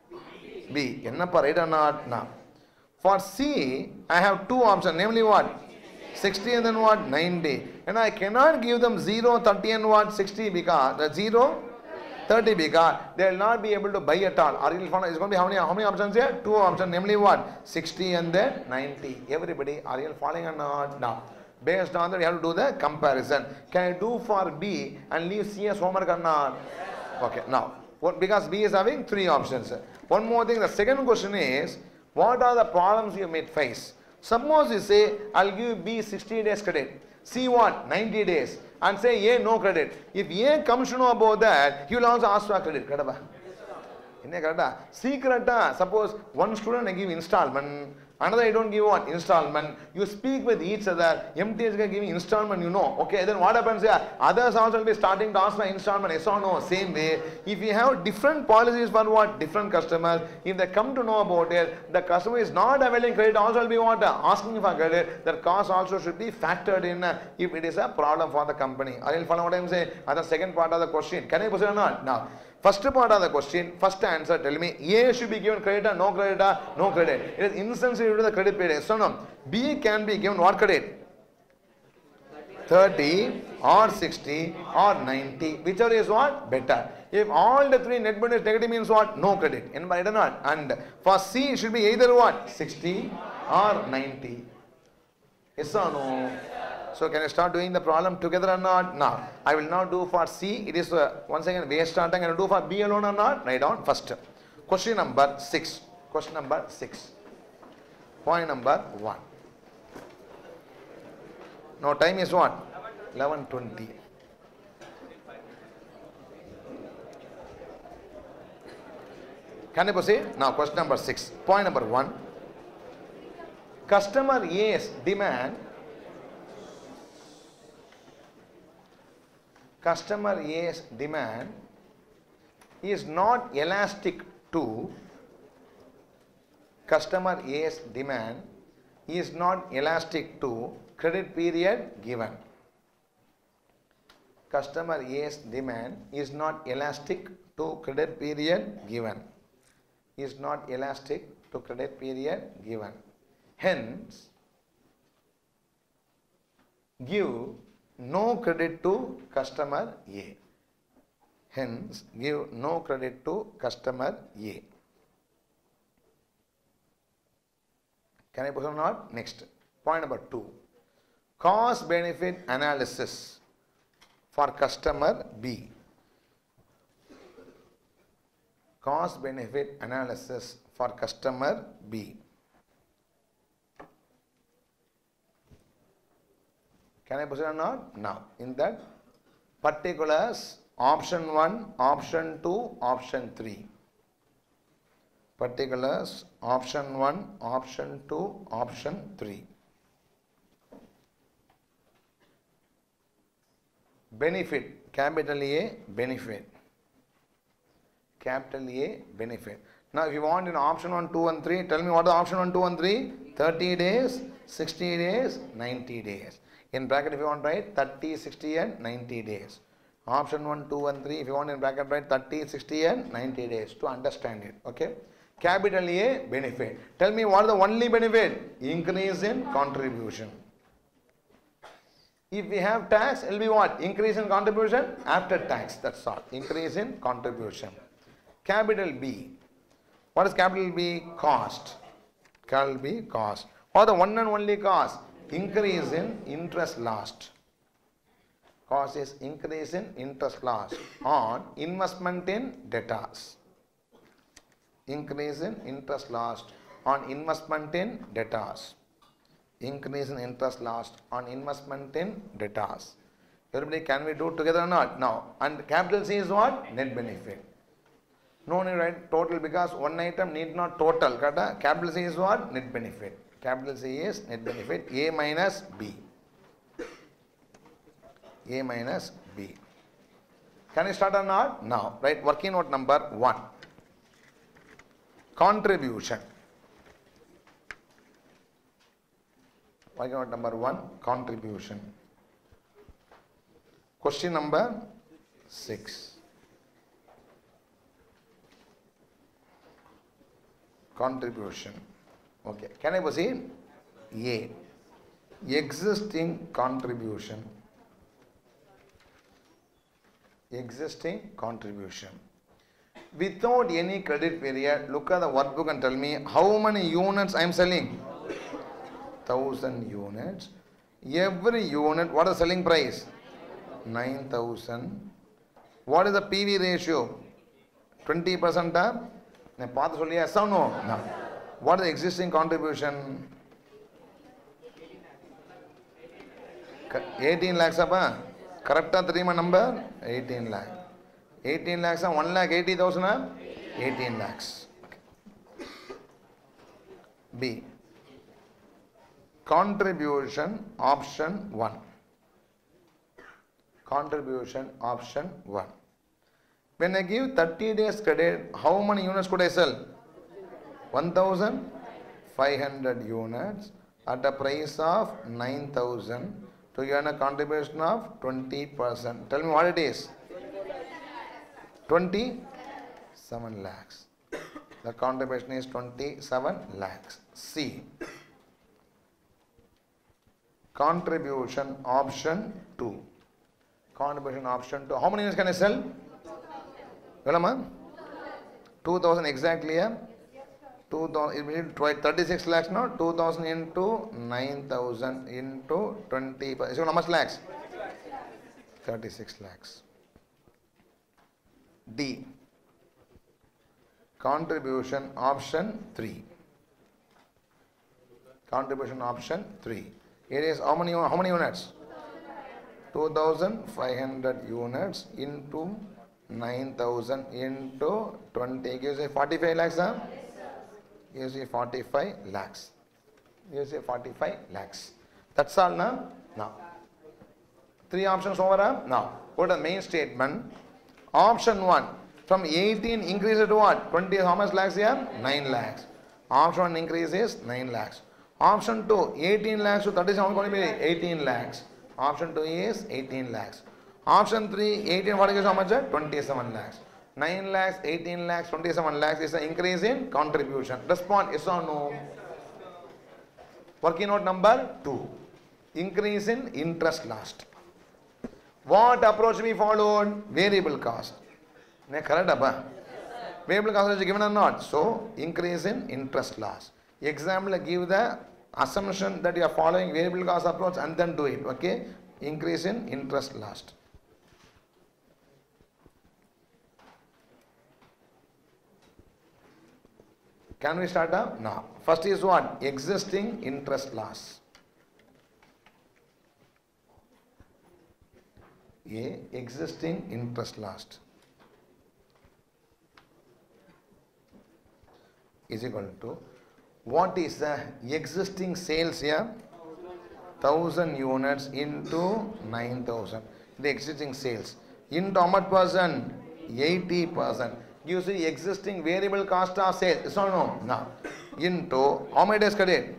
B. Ennappa, right or not? No. For C, I have two options, namely what? sixty and then what? ninety. And I cannot give them zero, thirty and what? sixty because the zero, thirty because they will not be able to buy at all. Or it's going to be how many, how many options here? Two options, namely what? sixty and then ninety. Everybody, are you following or not? No. Based on that, you have to do the comparison. Can I do for B and leave C as homework or not? Okay, now, what, because B is having three options. One more thing, the second question is, what are the problems you may face? Suppose you say, I'll give B sixty days credit, C what? ninety days, and say A no credit. If A comes to know about that, he will also ask for credit. Secret, suppose one student I give installment, another I don't give what? Installment. You speak with each other. M T S is giving installment, you know. Okay, then what happens here? Others also will be starting to ask for installment. Yes or no? Same way. If you have different policies for what? Different customers. If they come to know about it, the customer is not availing credit, also will be what? Asking for credit. That cost also should be factored in if it is a problem for the company. Are you following what I am saying? That's the second part of the question. Can I proceed or not? Now. First part of the question, first answer, tell me, A should be given credit or no credit or no credit. It is insensitive to the credit period. So no, B can be given what credit? thirty or sixty or ninety. Whichever is what? Better. If all the three net benefit negative means what? No credit. And by not. And for C it should be either what? sixty or ninety. Yes or no? So can I start doing the problem together or not? Now, I will now do for C. It is uh, once again waste starting. Can I do for B alone or not? Write down first. Question number six. Question number six. Point number one. Now time is what? eleven twenty. Can I proceed? Now question number six. Point number one. Customer A's demand customer A's demand is not elastic to customer A's demand is not elastic to credit period given. Customer A's demand is not elastic to credit period given. Is not elastic to credit period given. Hence, give no credit to customer A. Hence, give no credit to customer A. Can I put or not? Next. Point number two. Cost benefit analysis for customer B. Cost benefit analysis for customer B. Can I proceed or not? Now, in that particulars, option one, option two, option three. Particulars, option one, option two, option three. Benefit, capital A, benefit. Capital A, benefit. Now, if you want in option one, two and three, tell me what is option one, two and three? thirty days, sixty days, ninety days. In bracket, if you want to write thirty, sixty and ninety days. Option one, two and three, if you want in bracket, write thirty, sixty and ninety days to understand it. Okay. Capital A, benefit. Tell me what is the only benefit? Increase in contribution. If we have tax, it will be what? Increase in contribution after tax. That's all. Increase in contribution. Capital B. What is capital B? Cost. Capital B, cost. Or the one and only cost? Increase in interest lost. Cost is increase in interest lost on investment in debtors. Increase in interest lost on investment in debtors. Increase in interest lost on investment in debtors. Everybody, can we do together or not? Now, and capital C is what? Net benefit. No need to write total because one item need not total. Capital C is what? Net benefit. Capital C is net benefit. A minus B. A minus B. Can you start or not? Now, right, working note number one. Contribution. Working note number one, contribution. Question number six. Contribution. Okay. Can I proceed? A. Existing contribution. Existing contribution. Without any credit period, look at the workbook and tell me how many units I am selling. Thousand units. Every unit, what is the selling price? Nine thousand. What is the P V ratio? Twenty percent. Yes or no? No. What is the existing contribution? eighteen lakhs. Correct three number? eighteen lakh. eighteen lakhs, one lakh eighty thousand. eighteen lakhs. B. Contribution option one. Contribution option one. When I give thirty days credit, how many units could I sell? one thousand five hundred units at a price of nine thousand to earn a contribution of twenty percent. Tell me what it is. twenty-seven lakhs. The contribution is twenty-seven lakhs. C. Contribution option two. Contribution option two. How many units can I sell? two thousand exactly. Yeah? two thousand, it means thirty-six lakhs now. two thousand into nine thousand into twenty. So how much lakhs? thirty-six lakhs. D. Contribution option three. Contribution option three. It is how many, how many units? two thousand five hundred units into nine thousand into twenty. Gives you forty-five lakhs. Huh? Gives you forty-five lakhs. Gives you forty-five lakhs. That's all now. Now. Three options over. Huh? Now, go to the main statement. Option one. From eighteen increase to what? twenty. How much lakhs here? nine lakhs. Option one increase is nine lakhs. Option two. eighteen lakhs to thirty-seven going to be eighteen lakhs. Option two is eighteen lakhs. Option three. eighteen what is how much? twenty-seven lakhs. nine lakhs, eighteen lakhs, twenty-seven lakhs is an increase in contribution. Respond yes or no? Working out number two. Increase in interest lost. What approach we followed? Variable cost. Correct? Variable cost is given or not? So, increase in interest loss. Example, give the assumption that you are following variable cost approach and then do it. Okay? Increase in interest lost. Can we start up? No. First is what? Existing interest loss. A. Existing interest lost is equal to what is the existing sales here? one thousand units into nine thousand. The existing sales. Into how much percent? eighty percent. Gives the existing variable cost of sales. Yes or no? No. Into how many days credit?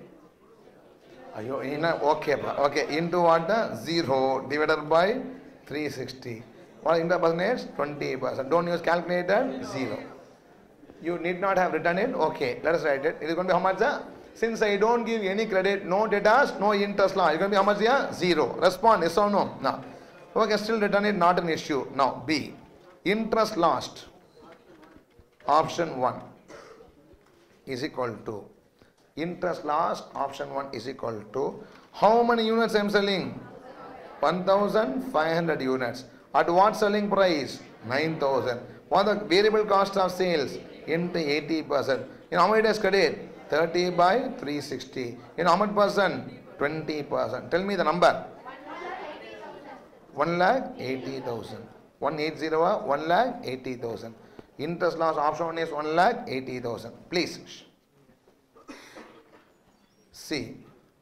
Okay. Okay. Into what? zero divided by three sixty. What interest percentage? twenty percent. Don't use calculator. zero. You need not have written it. Okay. Let us write it. It is going to be how much? Since I don't give any credit, no debtors, no interest loss. It is going to be how much here? zero. Respond. Yes or no? No. Okay. Still written it. Not an issue. Now B. Interest lost. Option one is equal to interest loss. Option one is equal to how many units I am selling? one thousand five hundred units. At what selling price? nine thousand. What the variable cost of sales? Into eighty percent. In how many days credit? thirty by three sixty. In how much percent? twenty percent. Tell me the number. one lakh eighty thousand. one eighty, one lakh eighty thousand. Interest loss option one is one lakh eighty thousand. Please. C.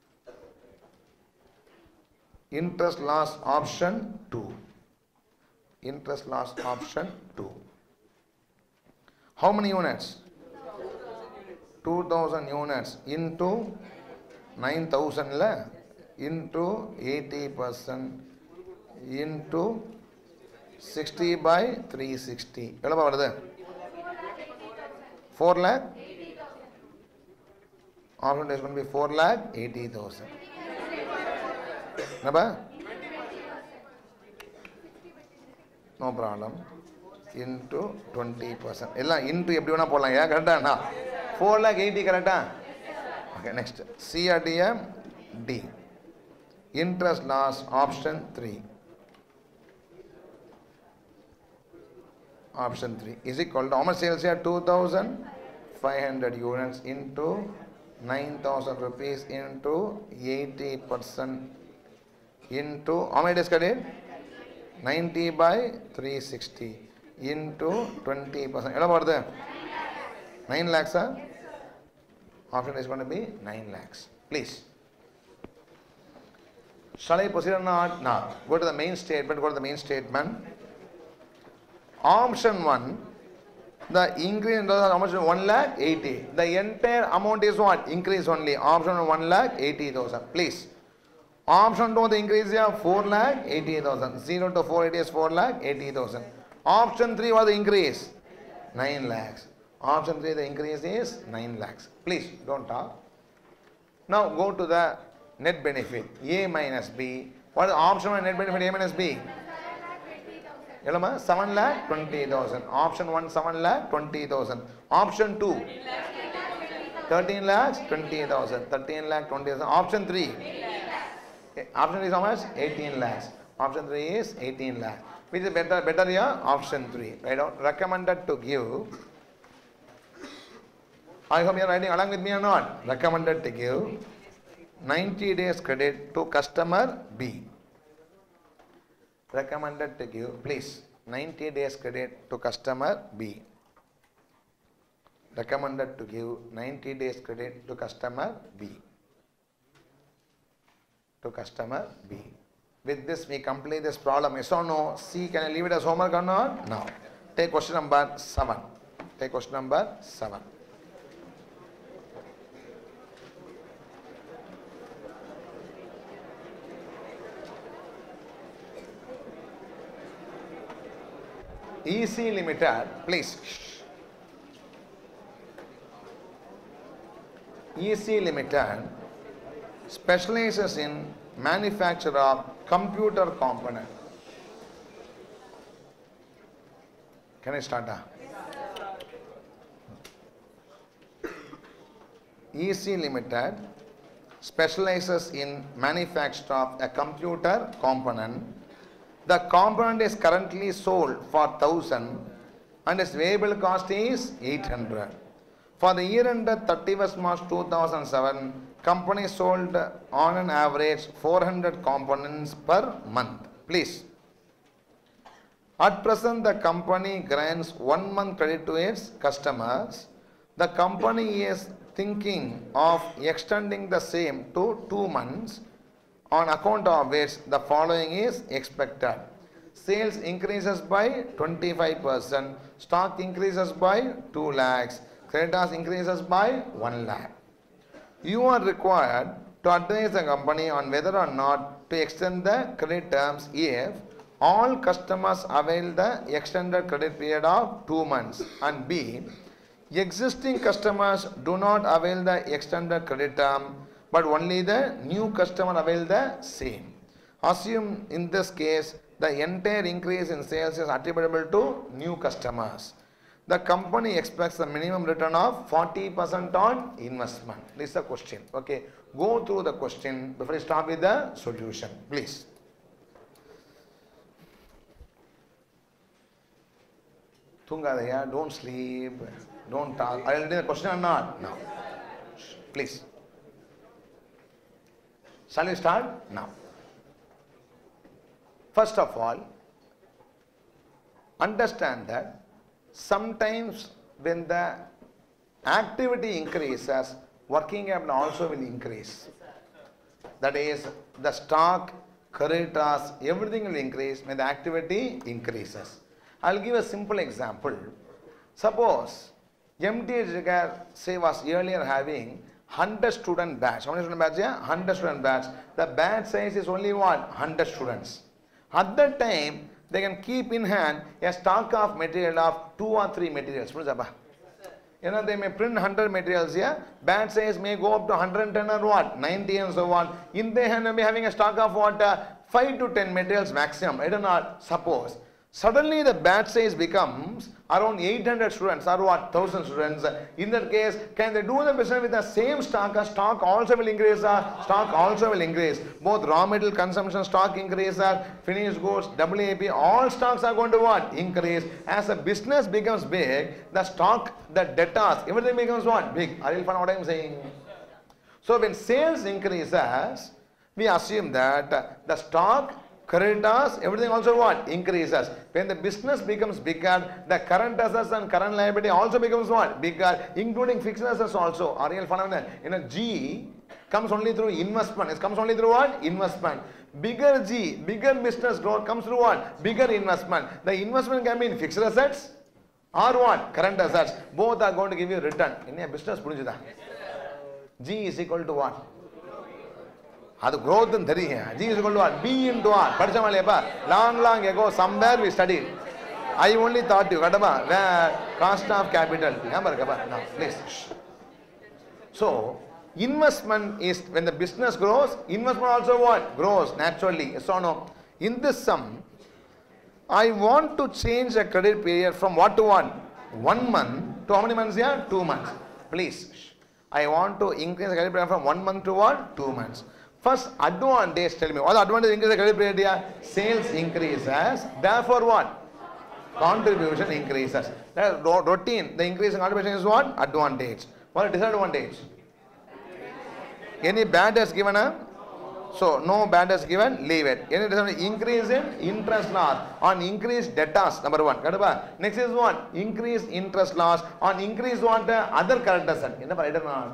Interest loss option two. Interest loss option two. How many units? two thousand units into nine thousand la into eighty percent into sixty by three sixty. four lakh? Option is going to be four lakh eighty thousand. No problem. Into twenty percent. Into four lakh eighty correct? Okay, next. C or D? D. Interest loss option three. Option three is equal to how much sales here? two thousand five hundred units into nine thousand rupees into eighty percent into how many days credit? ninety by three sixty into twenty percent. What about nine lakhs? Huh? Option is going to be nine lakhs. Please. Shall I proceed or not? No. Go to the main statement. Go to the main statement. Option one, the increase in how much? one lakh eighty. The entire amount is what? Increase only. Option one, one lakh eighty thousand. Please. Option two, the increase here four lakh eighty thousand. zero to four eighty is four lakh eighty thousand. Option three was the increase? nine lakhs. Option three, the increase is nine lakhs. Please don't talk. Now go to the net benefit. A minus B. What is the option one net benefit A minus B? seven lakh twenty thousand. Option one, seven lakh twenty thousand. Option two, thirteen lakhs twenty thousand. thirteen lakh twenty thousand. Option three, option three is how much? eighteen lakhs. Option three is eighteen lakhs. Which is better? Better here? Option three. Right down. Recommended to give. I hope you are writing along with me or not. Recommended to give ninety days credit to customer B. Recommended to give, please, ninety days credit to customer B. Recommended to give ninety days credit to customer B. To customer B. With this, we complete this problem. Yes or no? C, can I leave it as homework or not? No. Take question number seven. Take question number seven. E C Limited, please. E C Limited specializes in manufacture of computer component. Can I start? E C Limited specializes in manufacture of a computer component. The component is currently sold for one thousand and its variable cost is eight hundred. For the year ended thirty-first March two thousand seven, company sold on an average four hundred components per month. Please. At present, the company grants one month credit to its customers. The company is thinking of extending the same to two months, on account of which the following is expected. Sales increases by twenty-five percent, stock increases by two lakhs, creditors increases by one lakh. You are required to advise the company on whether or not to extend the credit terms if all customers avail the extended credit period of two months, and B, existing customers do not avail the extended credit term, but only the new customer avail the same. Assume in this case the entire increase in sales is attributable to new customers. The company expects the minimum return of forty percent on investment. This is the question. Okay, go through the question before you start with the solution, please. Tungadaya, don't sleep, don't talk. Are you reading the question or not? No. Please. Shall we start? Now. First of all, understand that sometimes when the activity increases, working capital also will increase. That is, the stock, creditors, everything will increase when the activity increases. I will give a simple example. Suppose M T H say was earlier having one hundred student batch. How many student batch? Yeah? one hundred student batch. The batch size is only what? one hundred students. At that time, they can keep in hand a stock of material of two or three materials. You know, they may print one hundred materials here. Batch size may go up to one hundred ten or what? ninety and so on. In their hand, they may be having a stock of what? Uh, five to ten materials maximum. I don't know. Suppose. Suddenly the batch size becomes around eight hundred students or what, one thousand students. In that case, can they do the business with the same stock? A stock also will increase. Uh, stock also will increase. Both raw material consumption stock increase, uh, finished goods, W A P, all stocks are going to what? Increase. As a business becomes big, the stock, the debtors, everything becomes what? Big. Are you following what I am saying? So when sales increases, we assume that uh, the stock, creditors, everything also what? Increases. When the business becomes bigger, the current assets and current liability also becomes what? Bigger, including fixed assets also. Are you following? In a G comes only through investment. It comes only through what? Investment. Bigger G, bigger business growth comes through what? Bigger investment. The investment can be in fixed assets or what? Current assets. Both are going to give you return. In a business, G is equal to what? That's growth and G is equal to what? B into what? Long, long ago, somewhere we studied. I only thought you, cost of capital. No, please. So, investment is, when the business grows, investment also what? Grows naturally. So, no. In this sum, I want to change the credit period from what to what? One month to how many months here? Two months. Please. I want to increase the credit period from one month to what? Two months. First advantage, tell me, what advantage increase the credit period here? Sales increases, therefore what? Contribution increases. That routine, the increase in contribution is what? Advantage. What is disadvantage? Any bad is given a? So, no bad is given, leave it. Any disadvantage? Increase in interest loss on increased debtors, number one. Next is what? Increase interest loss on increase what? Other current assets.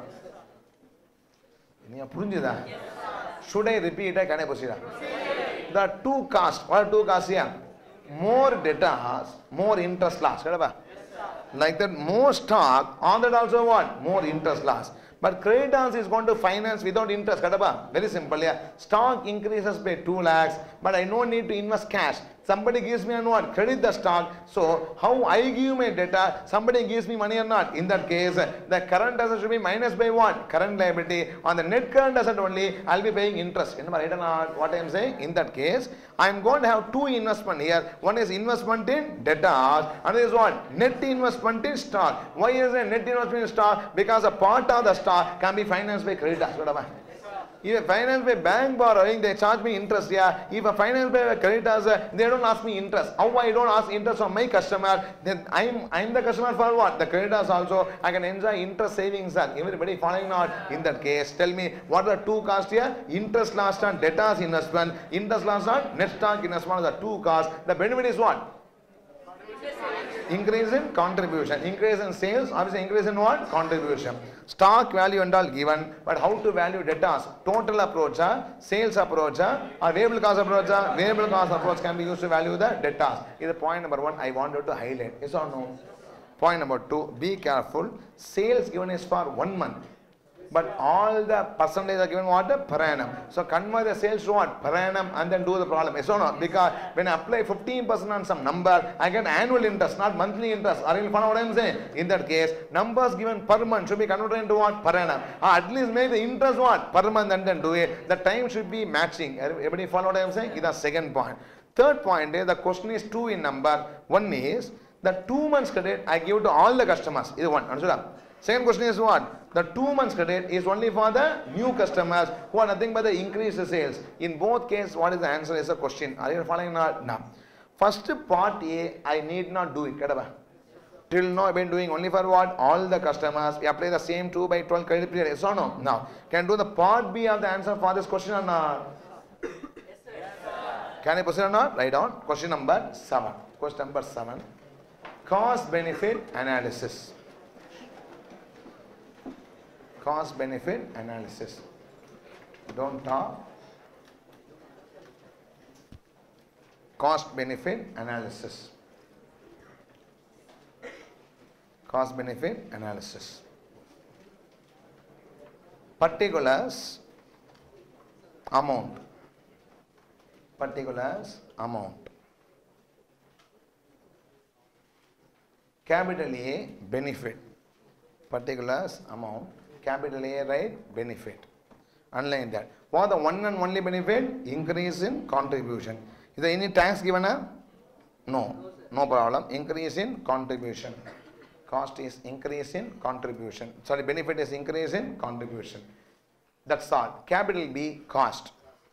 Should I repeat it? Can I proceed? The the two costs. What are two costs here? More debtors, more interest loss. Like that, more stock, on that also what? More interest loss. But creditors is going to finance without interest. Very simple. Yeah. Stock increases by two lakhs, but I no need to invest cash. Somebody gives me and what? Credit the stock. So how I give my data, somebody gives me money or not. In that case, the current asset should be minus by what? Current liability. On the net current asset only, I'll be paying interest. What I am saying? In that case, I am going to have two investment here. One is investment in debtors. Another is what? Net investment in stock. Why is it net investment in stock? Because a part of the stock can be financed by creditors. If I finance by bank borrowing, they charge me interest. Yeah. If I finance by creditors, they don't ask me interest. How I don't ask interest on my customer? Then I'm I'm the customer for what? The creditors also. I can enjoy interest savings. Everybody following out? In that case, tell me what are the two costs here? Interest lost on debtors investment. Interest lost on net stock investment are the two costs. The benefit is what? Increase in contribution. Increase in sales. Obviously, increase in what? Contribution. Stock value and all given, but how to value debtors? Total approach, sales approach, or variable cost approach? Variable cost approach can be used to value the debtors. This is point number one I wanted to highlight. Yes or no? Point number two, be careful. Sales given is for one month. But all the percentage are given what? Per annum. So convert the sales to what? Per annum and then do the problem. Yes or no? Because when I apply fifteen percent on some number, I get annual interest, not monthly interest. Are you following what I am saying? In that case, numbers given per month should be converted into what? Per annum. Or at least make the interest what? Per month and then do it. The time should be matching. Everybody follow what I am saying? This is the second point. Third point is the question is two in number. One is the two months credit I give to all the customers. This is one. Understood? Second question is what? The two months credit is only for the new customers who are nothing but the increased sales. In both cases, what is the answer is a question. Are you following or not? First part A, I need not do it. Till now, I have been doing only for what? All the customers. We apply the same two by twelve credit period. Yes or no? Now, can do the part B of the answer for this question or not? Yes, sir. Can I proceed or not? Write down. Question number seven. Question number seven. Cost benefit analysis. Cost benefit analysis. Don't talk. Cost benefit analysis. Cost benefit analysis. Particulars amount. Particulars amount. Capital A benefit. Particulars amount. Capital A, right? Benefit. Underline that. For the one and only benefit, increase in contribution. Is there any tax given? No. No problem. Increase in contribution. Cost is increase in contribution. Sorry, benefit is increase in contribution. That's all. Capital B, cost.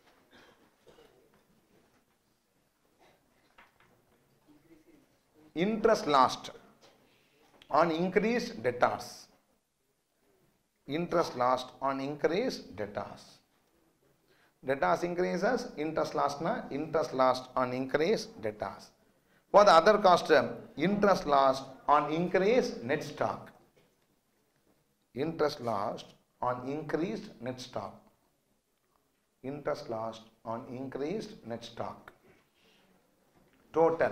Interest lost on increased debtors. Interest lost on increased debtors. Debtors increases, interest lost na, interest lost on increased debtors. For the other cost term, interest lost on increased net stock. Interest lost on increased net stock. Interest lost on increased net stock. Total.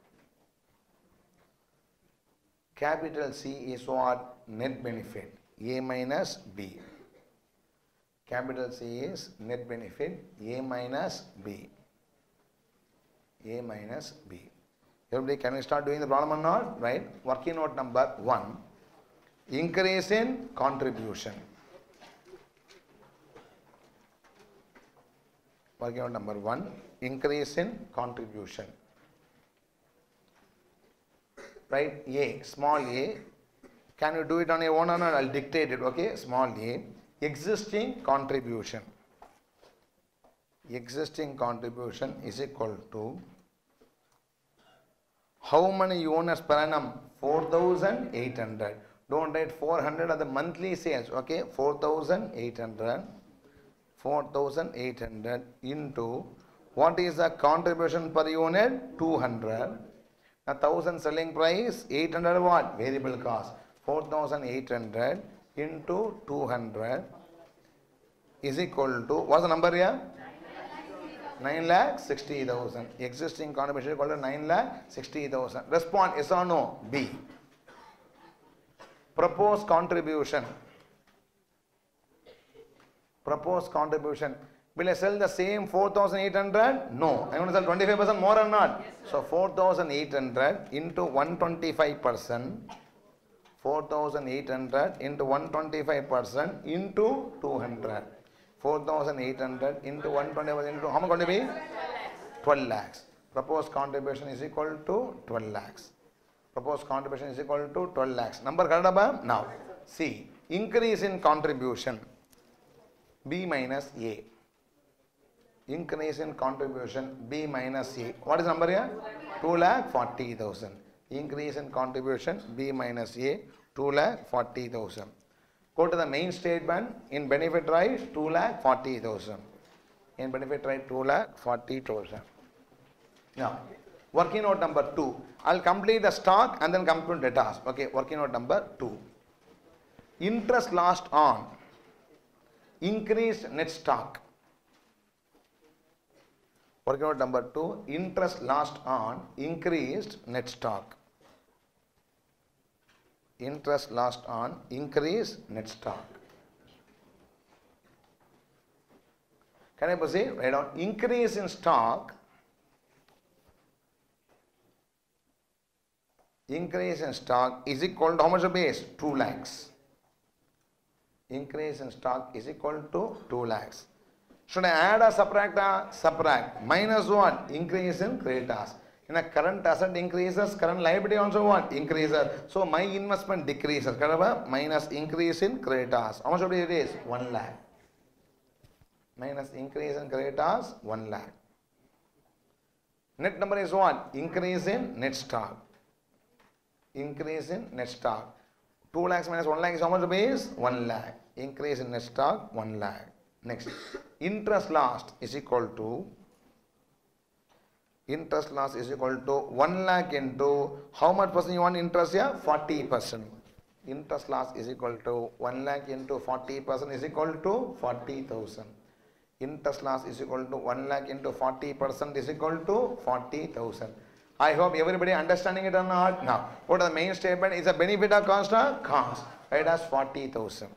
Capital C is what? Net benefit. A minus B. Capital C is net benefit. A minus B. A minus B. Everybody, can we start doing the problem or not? Right? Working note number one. Increase in contribution. Working note number one. Increase in contribution. Right? A. Small a. Can you do it on your own or not? I'll dictate it. Okay? Small a. Existing contribution. Existing contribution is equal to how many units per annum? four thousand eight hundred. Don't write four hundred of the monthly sales. Okay? four thousand eight hundred. four thousand eight hundred into what is the contribution per unit? two hundred. Now one thousand selling price, eight hundred what? Variable cost. four thousand eight hundred into two hundred is equal to, what's the number here? nine lakh sixty thousand. Existing contribution equal to nine lakh sixty thousand. Respond yes or no? B. Proposed contribution. Proposed contribution. Will I sell the same four thousand eight hundred? No. I want to sell twenty-five percent more or not? Yes, so four thousand eight hundred into one hundred twenty-five percent. four thousand eight hundred into one hundred twenty-five percent into two hundred. four thousand eight hundred into one hundred twenty-five into how much going to be? twelve lakhs. Proposed contribution is equal to twelve lakhs. Proposed contribution is equal to twelve lakhs. Number correct above? Now, see, increase in contribution. B minus A. Increase in contribution B minus A. What is number here? two lakh forty thousand. Increase in contribution B minus A, two lakh forty thousand. Go to the main statement. In benefit right, two lakh forty thousand. In benefit right, two lakh forty thousand. Now, working note number two. I'll complete the stock and then come to debtors. Okay, working note number two. Interest lost on increased net stock. Working out number two, interest lost on increased net stock. Interest lost on increased net stock. Can I proceed? Write down increase in stock. Increase in stock is equal to how much a base? two lakhs. Increase in stock is equal to two lakhs. Should I add or subtract? A? Subtract. Minus what? Increase in creditors. In a current asset increases, current liability also what? Increases. So my investment decreases. Correct? Minus increase in creditors. How much would it is? one lakh. Minus increase in creditors, one lakh. Net number is what? Increase in net stock. Increase in net stock. two lakhs minus one lakh is how much base? one lakh. Increase in net stock, one lakh. Next, interest lost is equal to, interest loss is equal to one lakh into, how much percent you want interest here? forty percent. Interest loss is equal to one lakh into forty percent is equal to forty thousand. Interest loss is equal to one lakh into forty percent is equal to forty thousand. I hope everybody understanding it or not. Now, what is the main statement? Is a benefit or cost or cost? It has forty thousand.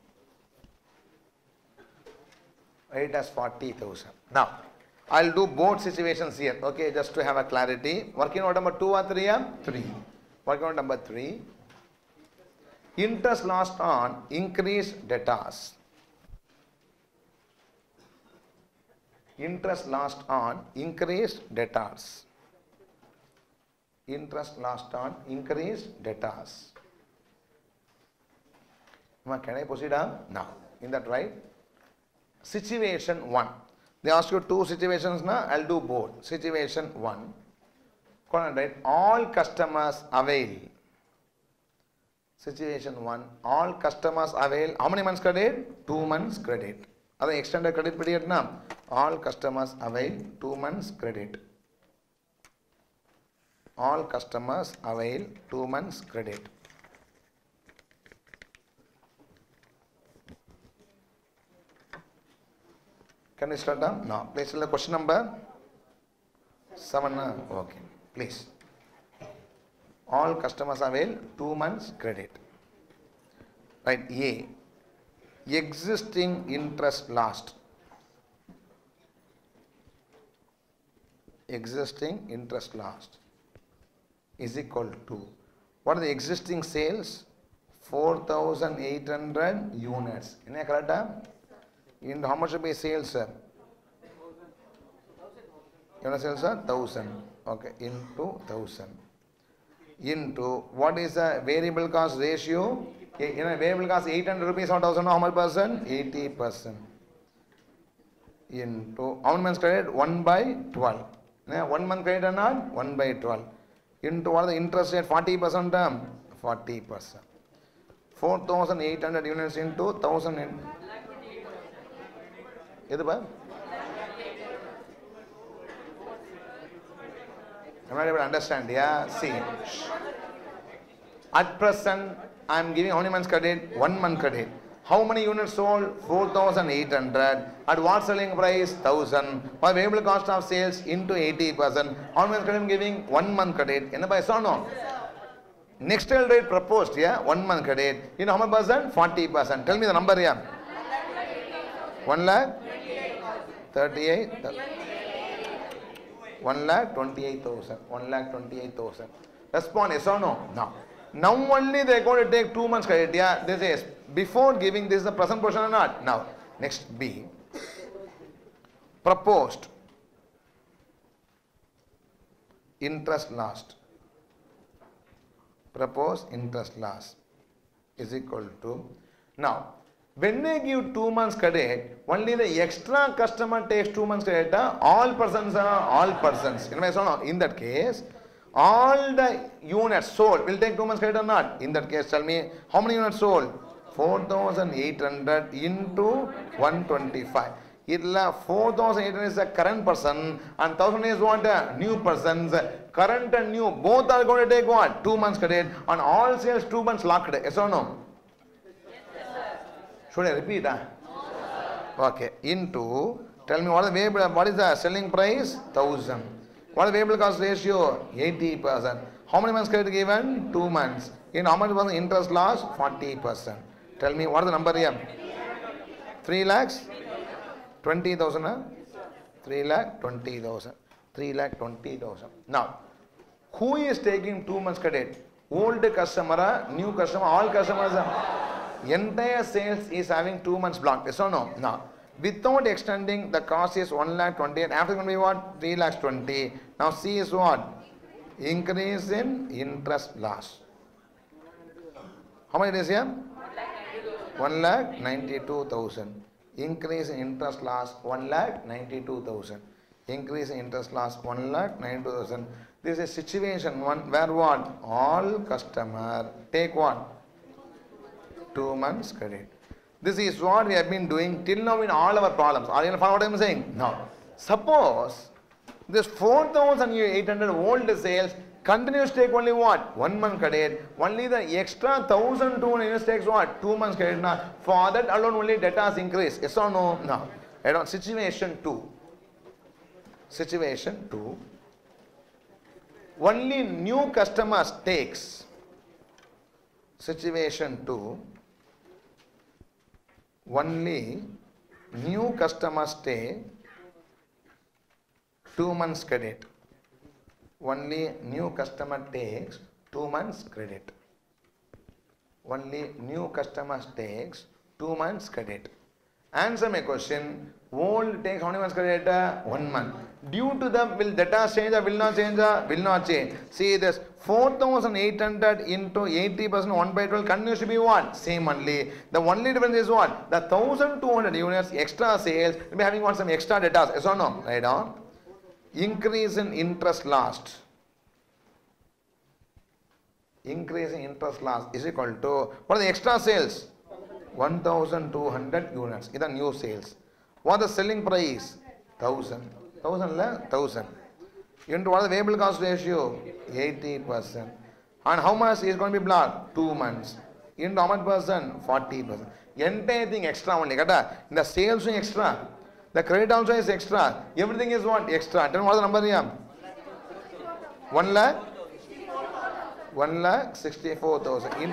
It has forty thousand. Now, I'll do both situations here. Okay, just to have a clarity. Working out number two or three? Yeah? three. Working out number three. Interest lost on increased debtors. Interest lost on increased debtors. Interest lost on increased debtors. Can I proceed on? Now, in that right? Situation one. They ask you two situations now. I'll do both. Situation one. Right? All customers avail. Situation one. All customers avail. How many months credit? Two months credit. Are the extended credit period now? All customers avail two months credit. All customers avail two months credit. Can we start now? No. Please tell the question number seven. Okay. Please. All customers avail two months credit. Right. A. Existing interest lost. Existing interest lost is equal to, what are the existing sales? four thousand eight hundred units. Is that correct? In how much will be sales, sir? Unit sales, sir? one thousand. Okay, into one thousand. Into, what is the variable cost ratio? In a variable cost eight hundred rupees or one thousand, how much percent? eighty percent. Into, how many months credit? one by twelve. Yeah, one month credit or not? one by twelve. Into what is the interest rate? forty percent term? forty percent. four thousand eight hundred units into one thousand. In I'm not able to understand. Yeah, see. At present, I am giving how many months credit? One month credit. How many units sold? four thousand eight hundred. At what selling price? one thousand. What variable cost of sales into eighty percent. How many credit giving? One month credit. Enna by so no? Next sale rate proposed, yeah? One month credit. You know how much percent? forty percent. Tell me the number, yeah? one lakh? thirty-eight? one lakh twenty-eight thousand. one lakh twenty-eight thousand. Respond yes or no? No. Now only they are going to take two months credit. Yeah, this is before giving this the present portion or not? Now, next B. Proposed interest lost. Proposed interest loss is equal to. Now, when they give two months credit, only the extra customer takes two months credit. All persons are all persons. In that case, all the units sold will take two months credit or not? In that case, tell me how many units sold? four thousand eight hundred into one twenty-five. four thousand eight hundred is the current person and one thousand is what? New persons. Current and new both are going to take what? Two months credit. On all sales, two months locked. Yes or no? Yes, sir. Should I repeat? Huh? No, okay. Into, tell me what is the variable, what is the selling price? one thousand. What is the variable cost ratio? eighty percent. How many months credit given? Two months. In how much was the interest loss? forty percent. Tell me what is the number here? three lakhs? twenty thousand. Huh? three lakh twenty thousand. three lakh twenty thousand. Now, who is taking two months credit? Old customer, new customer, all customers. Entire sales is having two months blocked. Yes or no? No. Without extending, the cost is one lakh twenty-eight. After going to be what? three lakhs twenty. Now C is what? Increase in interest loss. How much it is here? one lakh ninety-two thousand. Increase in interest loss one lakh ninety-two thousand. Increase in interest loss one lakh ninety-two thousand. This is situation one where what? All customer take what? Two months credit. This is what we have been doing till now in all our problems. Are you follow what I am saying? No. Suppose this four thousand eight hundred old sales continues to take only what? One month credit. Only the extra one thousand two hundred takes what? Two months credit. Now, for that alone only debtors increase. Yes or no? No. I don't. Situation two. Situation two. Only new customers takes. Situation two. Only new customers take two months credit. Only new customer takes two months credit. Only new customers takes two months credit. Answer my question. Old takes how many months credit? One month. Due to them, will data change or will not change? Will not change. See this four thousand eight hundred into eighty percent one by twelve continues to be what? Same only. The only difference is what? The one thousand two hundred units extra sales will be having what? Some extra data. Yes or no? Right on. Increase in interest lost. Increase in interest loss is equal to what are the extra sales? one thousand two hundred units. These are new sales. What is the selling price? one thousand. one thousand la? one thousand. Into what is the variable cost ratio? eighty percent. And how much is going to be blocked? Two months. Into how much percent? forty percent. Entire thing extra only. The sales is extra. The credit also is extra. Everything is what? Extra. Tell me what is the number here? one lakh? one lakh sixty-four thousand. In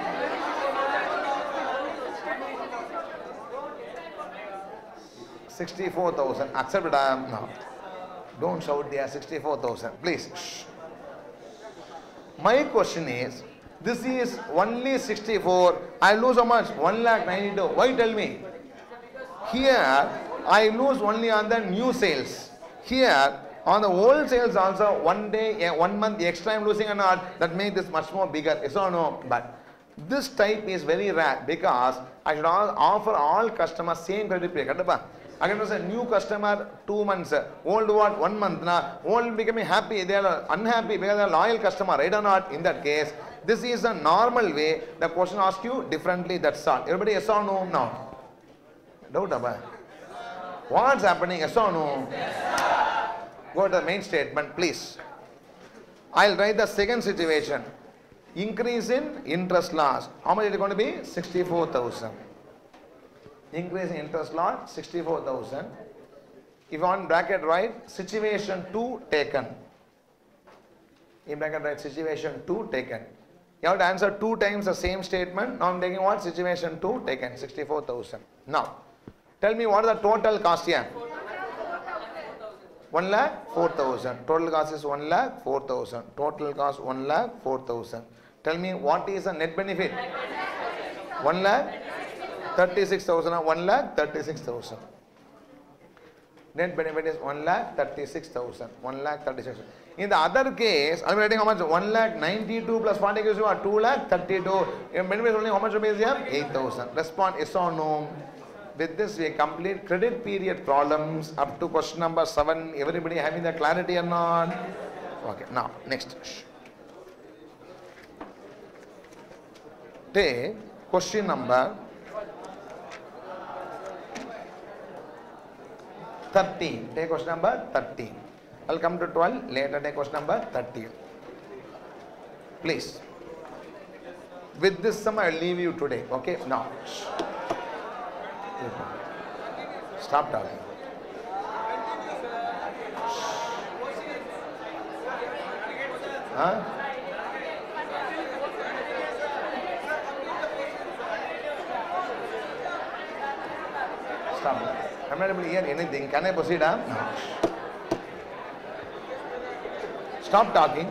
sixty-four thousand. Accept it. No. Don't shout there. sixty-four thousand. Please. Shh. My question is, this is only sixty-four. I lose how much? one lakh ninety-two. Why tell me? Here, I lose only on the new sales. Here, on the old sales also, one day, one month extra I am losing or not, that makes this much more bigger. Yes or no? But this type is very rare because I should offer all customers same credit period. Again, was a new customer, two months. Old what? One month. Now, old becoming happy. They are unhappy because they are loyal customer. Right or not? In that case, this is a normal way. The question asks you differently. That's all. Everybody yes or no? No. Doubt about what's happening? Yes or no? Yes, go to the main statement, please. I'll write the second situation. Increase in interest loss. How much is it going to be? sixty-four thousand. increase in interest loan sixty-four thousand. If you want bracket right, situation two taken. In bracket right, situation two taken. You have to answer two times the same statement. Now I am taking what? Situation two taken, sixty-four thousand. Now, tell me what is the total cost here? one lakh four thousand. Total cost is one lakh four thousand. Total cost one lakh four thousand. Tell me what is the net benefit? one lakh thirty-six thousand. one lakh thirty-six thousand. Net benefit is one lakh thirty-six thousand. one lakh thirty-six thousand. In the other case, I am writing how much? one lakh ninety-two plus forty gives you what? two lakh thirty-two. Your benefit is only how much rupees here? eight thousand. Respond yes or no. With this, we complete credit period problems up to question number seven. Everybody having the clarity or not? Okay, now, next. Take question number thirteen. Take question number thirteen. I'll come to twelve. Later, take question number thirteen. Please. With this sum, I'll leave you today. Okay, now. Stop talking. Huh? Stop. I'm not able to hear anything. Can I proceed? Huh? No. Stop talking.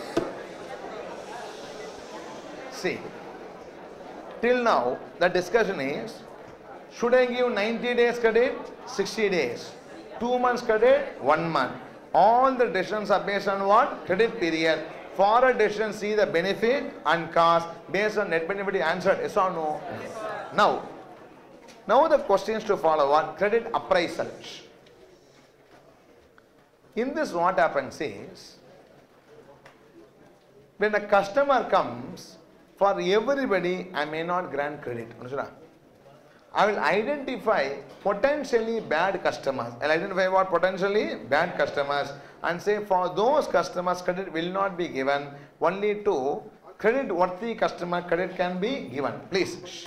See. Till now, the discussion is, should I give ninety days credit, sixty days, two months credit, one month. All the decisions are based on what? Credit period. For a decision, see the benefit and cost based on net benefit answered. Yes or no? Now, now the questions to follow what? Credit appraisal. In this, what happens is, when a customer comes, for everybody, I may not grant credit. I will identify potentially bad customers. I will identify what? Potentially bad customers, and say for those customers credit will not be given. Only to credit worthy customer credit can be given. Please.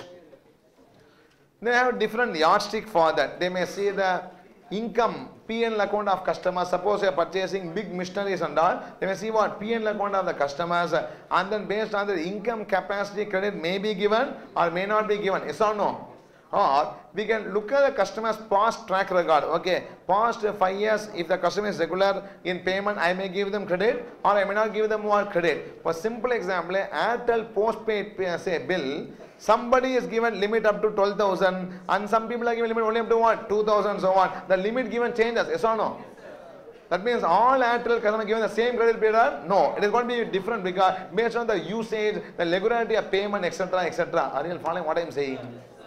They have different yardstick for that. They may see the income P and L account of customers. Suppose you are purchasing big machineries and all, they may see what? P and L account of the customers, and then based on the income capacity credit may be given or may not be given. Yes or no? Or we can look at the customer's past track record. Okay, past five years, if the customer is regular in payment, I may give them credit or I may not give them more credit. For simple example, Airtel postpaid say bill, somebody is given limit up to twelve thousand and some people are given limit only up to what? two thousand, so on. The limit given changes. Yes or no? That means all Airtel customers given the same credit period? No, it is going to be different because based on the usage, the regularity of payment, et cetera, et cetera. Are you following what I am saying?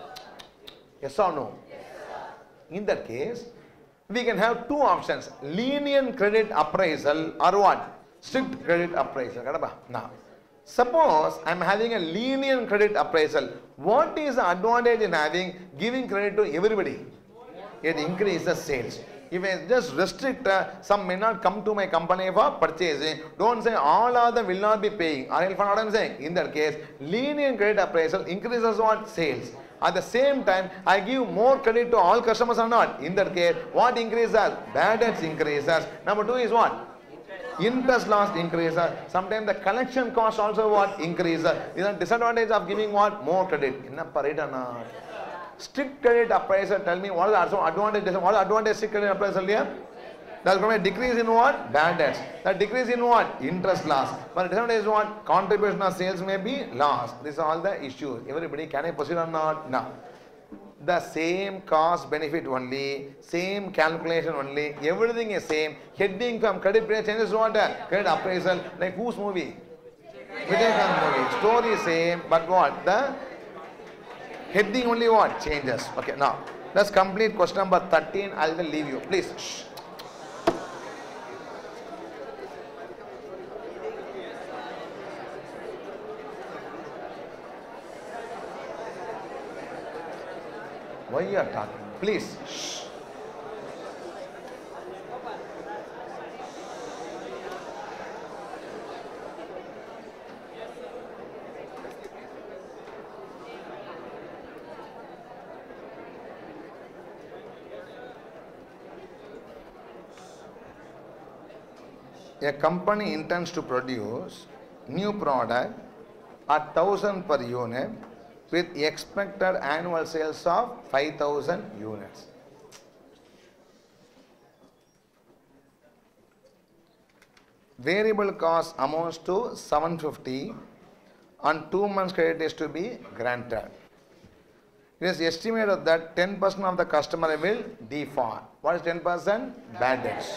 Yes or no? Yes, in that case, we can have two options. Lenient credit appraisal or what? Strict credit appraisal. Now, suppose I am having a lenient credit appraisal. What is the advantage in having giving credit to everybody? It increases sales. If I just restrict, uh, some may not come to my company for purchasing. Don't say all of them will not be paying. Are you following what I am saying? In that case, lenient credit appraisal increases what? Sales. At the same time, I give more credit to all customers or not. In that case, what increases? Bad debts increases. Number two is what? Interest loss increases. Sometimes the collection cost also what? Increases. This is a disadvantage of giving what? More credit. What is the strict credit appraisal? Tell me what is the advantage? What is the advantage of strict credit appraisal here? There is going to be a decrease in what? Bad debts. The decrease in what? Interest loss. But disadvantage is what? Contribution of sales may be lost. These are all the issues. Everybody, can I proceed or not? No. The same cost benefit only, same calculation only, everything is same. Heading from credit period changes what? Credit appraisal. Like whose movie? Vijaykanth movie. Story is same, but what? The heading only what? Changes. Okay, now let's complete question number thirteen. I will leave you. Please. Shh. Why you are talking? Please. Shh. a company intends to produce new product at one thousand per unit with expected annual sales of five thousand units. Variable cost amounts to seven hundred fifty and two months credit is to be granted. It is estimated that ten percent of the customer will default. What is ten percent? Bad debts.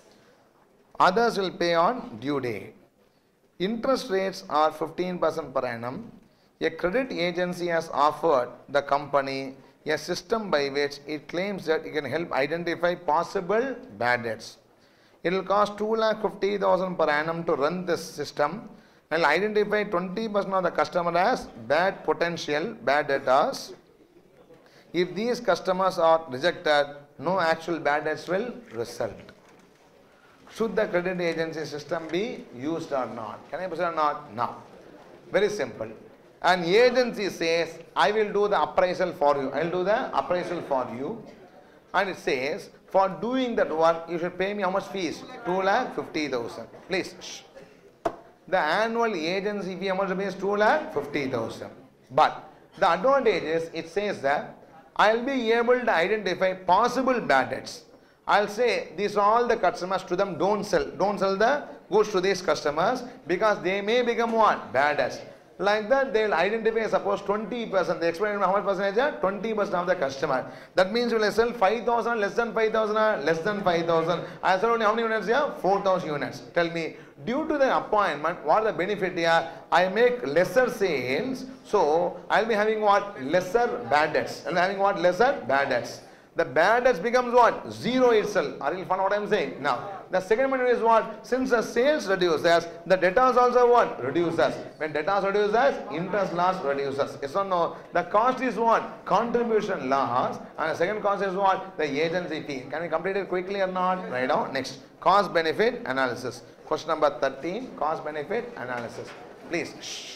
Others will pay on due date. Interest rates are fifteen percent per annum. A credit agency has offered the company a system by which it claims that it can help identify possible bad debts. It will cost two lakh fifty thousand per annum to run this system and will identify twenty percent of the customer as bad potential bad debtors. If these customers are rejected, no actual bad debts will result. Should the credit agency system be used or not? Can I proceed or not? No. Very simple. An agency says, I will do the appraisal for you. I will do the appraisal for you. And it says, for doing that work, you should pay me how much fees? two lakh fifty thousand. Please. Shh. The annual agency fee amount is two lakh fifty thousand. But the advantage is, it says that I will be able to identify possible bad debts. I'll say these are all the customers, to them don't sell. Don't sell the goods to these customers because they may become what? Bad debts. Like that they will identify suppose twenty percent. They explain how much percentage? twenty percent of the customer. That means will I sell five thousand, less than five thousand, less than five thousand. I sell only how many units here? four thousand units. Tell me, due to the appointment, what are the benefit here? I make lesser sales, so I will be having what? Lesser bad debts. I will be having what? Lesser bad debts. The bad debts becomes what? Zero itself. Are you following what I am saying? Now, the second benefit is what? Since the sales reduces, the debtors also what? Reduces. When debtors reduces, interest loss reduces. Yes or no? The cost is what? Contribution loss. And the second cost is what? The agency fee. Can we complete it quickly or not? Right now. Next. Cost benefit analysis. Question number thirteen. Cost benefit analysis. Please. Shh.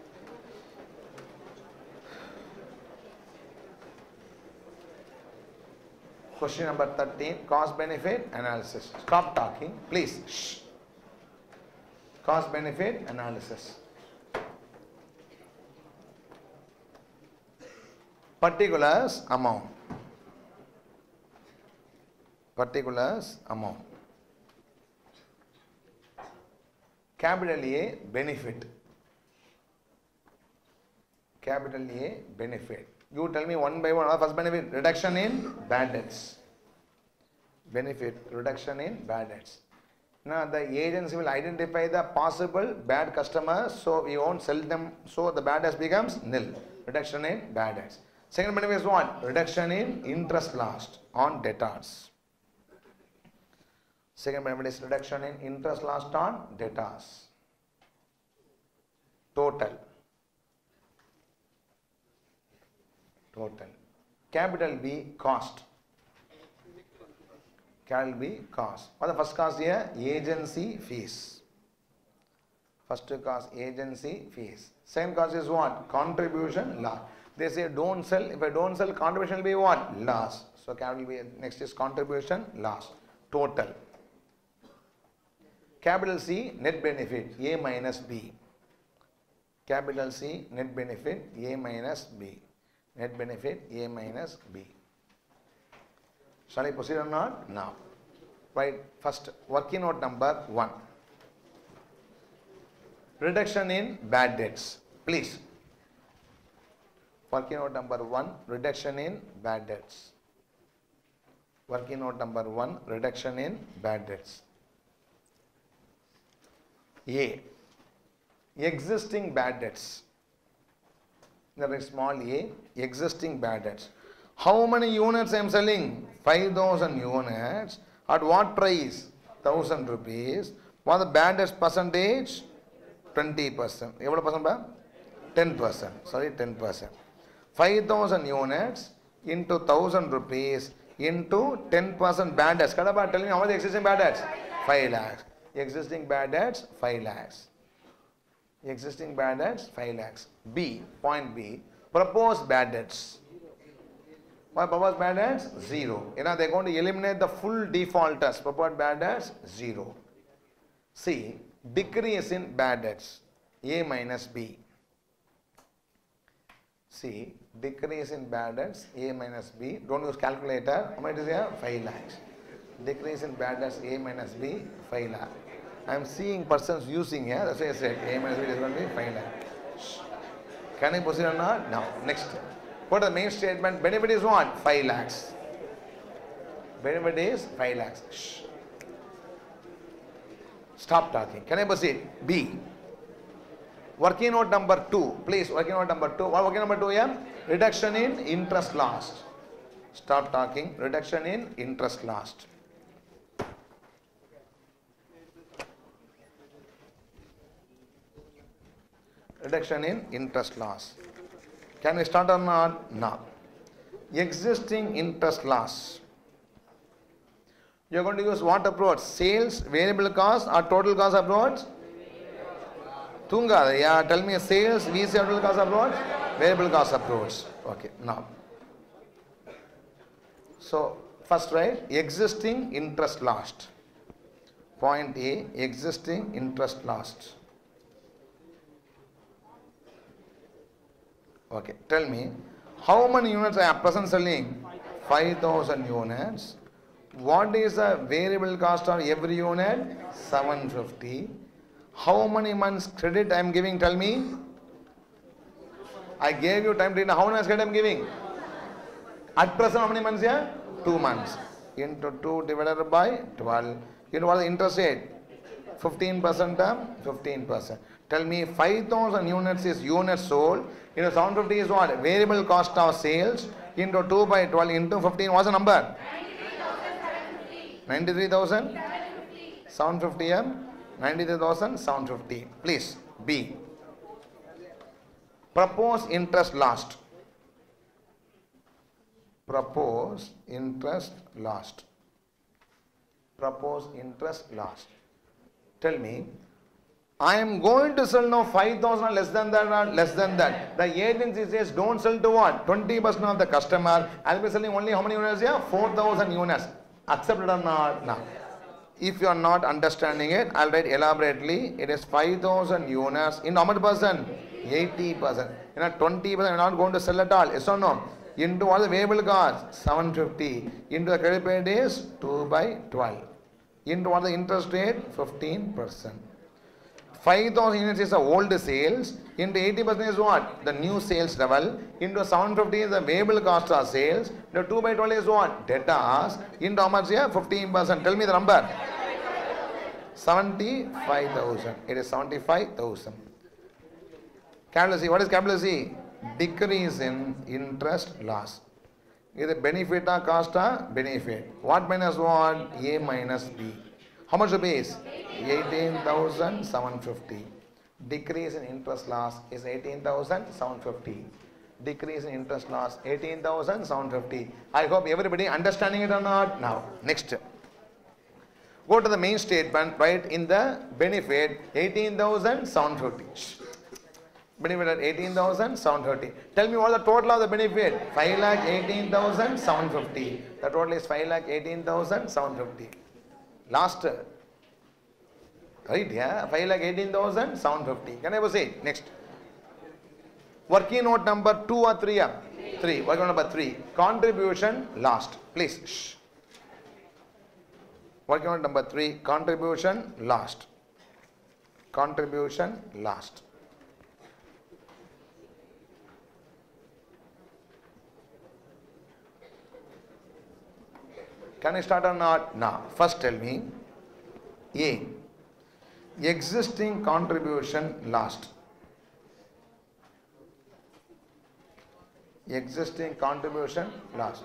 Question number thirteen, cost benefit analysis. Stop talking, please. Shh. Cost benefit analysis. Particulars amount. Particulars amount. Capital A, benefit. Capital A, benefit. You tell me one by one. First benefit, reduction in bad debts. Benefit, reduction in bad debts. Now the agency will identify the possible bad customers, so we won't sell them, so the bad debts becomes nil. Reduction in bad debts. Second benefit is what? Reduction in interest lost on debtors. Second benefit is reduction in interest lost on debtors. Total. Total. Capital B, cost. Capital B, cost. What is the first cost here? Agency fees. First cost, agency fees. Second cost is what? Contribution loss. They say don't sell. If I don't sell, contribution will be what? Loss. So capital B, next is contribution loss. Total. Capital C, net benefit, A minus B. Capital C, net benefit, A minus B. Net benefit, A minus B. Shall I proceed or not? Now. Right, first, working note number one. Reduction in bad debts. Please. Working note number one, reduction in bad debts. Working note number one, reduction in bad debts. A. Existing bad debts. There is small a, existing bad debts. How many units I am selling? five thousand units. At what price? one thousand rupees. What the bad debts percentage? twenty percent. What percent? ten percent. Sorry, ten percent. five thousand units into one thousand rupees into ten percent bad debts. Kadapa, tell me how much existing bad debts? five lakhs. Existing bad debts, five lakhs. Existing bad debts, five lakhs. B, point B, proposed bad debts. What proposed bad debts? Zero. You know, they are going to eliminate the full defaulters. Proposed bad debts, zero. See, decrease in bad debts, A minus B. See, decrease in bad debts, A minus B. Don't use calculator. How much is here? five lakhs. Decrease in bad debts, A minus B, five lakhs. I am seeing persons using here. That's why I said A minus B is going to be five lakhs. Can I proceed or not? No. Next. What is the main statement? Benefit is what? five lakhs. Benefit is five lakhs. Shh. Stop talking. Can I proceed? B. Working note number two. Please, working note number two. What working number two here? Reduction in interest lost. Stop talking. Reduction in interest lost. Reduction in interest loss. Can we start or not? No. Existing interest loss. You are going to use what approach? Sales, variable cost or total cost approach? Tunga, yeah, tell me sales, V C total cost approach, variable cost approach. Okay, now. So, first write existing interest lost. Point A, existing interest lost. Okay, tell me, how many units I am present selling? five thousand units. What is the variable cost of every unit? seven fifty. How many months credit I am giving? Tell me. I gave you time to read. How many months credit I am giving? At present, how many months here? two months. Into two divided by twelve. You know what is the interest rate? fifteen percent term? fifteen percent. Tell me, five thousand units is units sold. You know, seven fifty is what? Variable cost of sales. Into two by twelve into fifteen. What's the number? ninety-three thousand seven hundred fifty M. ninety-three thousand seven hundred fifty. Please, B. Proposed interest lost. Proposed interest lost. Proposed interest lost. Tell me, I am going to sell now five thousand less than that or less than that. The agency says don't sell to what? twenty percent of the customer. I will be selling only how many units here? four thousand units. Accepted or not? No. If you are not understanding it, I'll write elaborately. It is five thousand units in how much percent? eighty percent. You know, twenty percent you are not going to sell at all. Yes or no? Into what the variable cost? seven fifty. Into the credit paid is two by twelve. Into what the interest rate? fifteen percent. five thousand units is the old sales. Into eighty percent is what? The new sales level. Into seven fifty is the variable cost of sales. The two by twelve is what? Debtors. Into how much here? fifteen percent. Tell me the number. seventy-five thousand. It is seventy-five thousand. Capital C. What is capital C? Decrease in interest loss. Is it benefit or cost or benefit? What minus what? A minus B. How much the base? eighteen thousand seven hundred fifty. Decrease in interest loss is eighteen thousand seven hundred fifty. Decrease in interest loss eighteen thousand seven hundred fifty. I hope everybody understanding it or not. Now, next. Go to the main statement, write in the benefit eighteen thousand seven hundred fifty. Benefit at eighteen thousand seven hundred fifty. Tell me what is the total of the benefit? five lakh eighteen thousand seven hundred fifty. The total is five lakh eighteen thousand seven hundred fifty. Last, right? Yeah, five lakh eighteen thousand seven hundred fifty. Can I proceed? Next. Working note number two or three? Yeah? Three. Working note number three. Contribution lost. Please. Shh. Working note number three. Contribution lost. Contribution lost. Can I start or not? No. First tell me. A. Existing contribution lost. Existing contribution lost.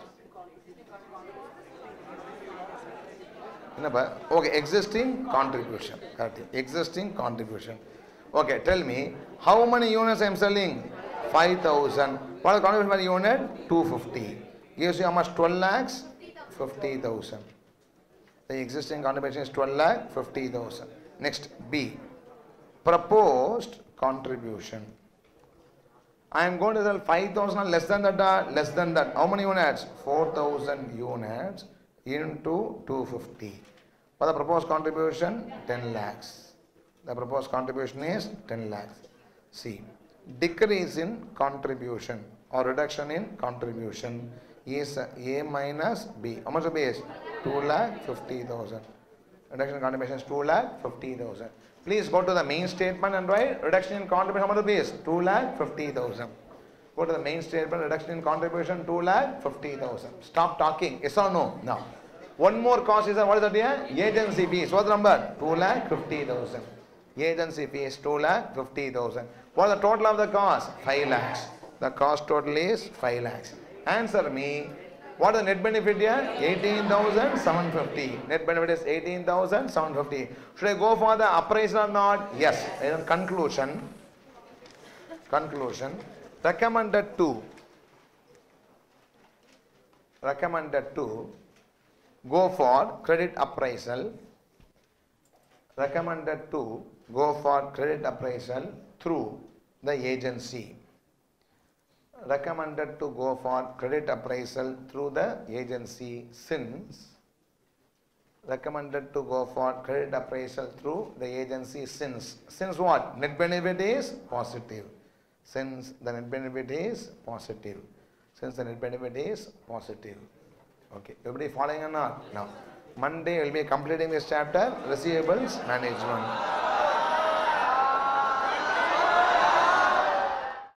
Okay, existing contribution. Existing contribution. Okay, tell me, how many units I am selling? five thousand. What is the contribution per unit? two hundred fifty. Gives you how much? twelve lakhs? fifty thousand. The existing contribution is twelve lakh fifty thousand. Next, B. Proposed contribution. I am going to sell five thousand less than that, uh, less than that. How many units? four thousand units into two hundred fifty. For the proposed contribution, ten lakhs. The proposed contribution is ten lakhs. C. Decrease in contribution or reduction in contribution is A minus B. How much of B is? two lakh fifty thousand. Reduction in contribution is two lakh fifty thousand. Please go to the main statement and write reduction in contribution. How much of B is? two lakh fifty thousand. Go to the main statement, reduction in contribution two lakh fifty thousand. Stop talking. Yes or no? No. One more cost is, what is that here? Agency fees. What's the number? two lakh fifty thousand. Agency fees two lakh fifty thousand. What is the total of the cost? five lakhs. The cost total is five lakhs. Answer me. What is the net benefit here? eighteen thousand seven hundred fifty. Net benefit is eighteen thousand seven hundred fifty. Should I go for the appraisal or not? Yes. In conclusion, conclusion, recommended to, recommended to go for credit appraisal, recommended to go for credit appraisal through the agency. Recommended to go for credit appraisal through the agency since, recommended to go for credit appraisal through the agency since, since what? Net benefit is positive. Since the net benefit is positive. Since the net benefit is positive. Okay, everybody following or not? Now, Monday we will be completing this chapter, receivables management.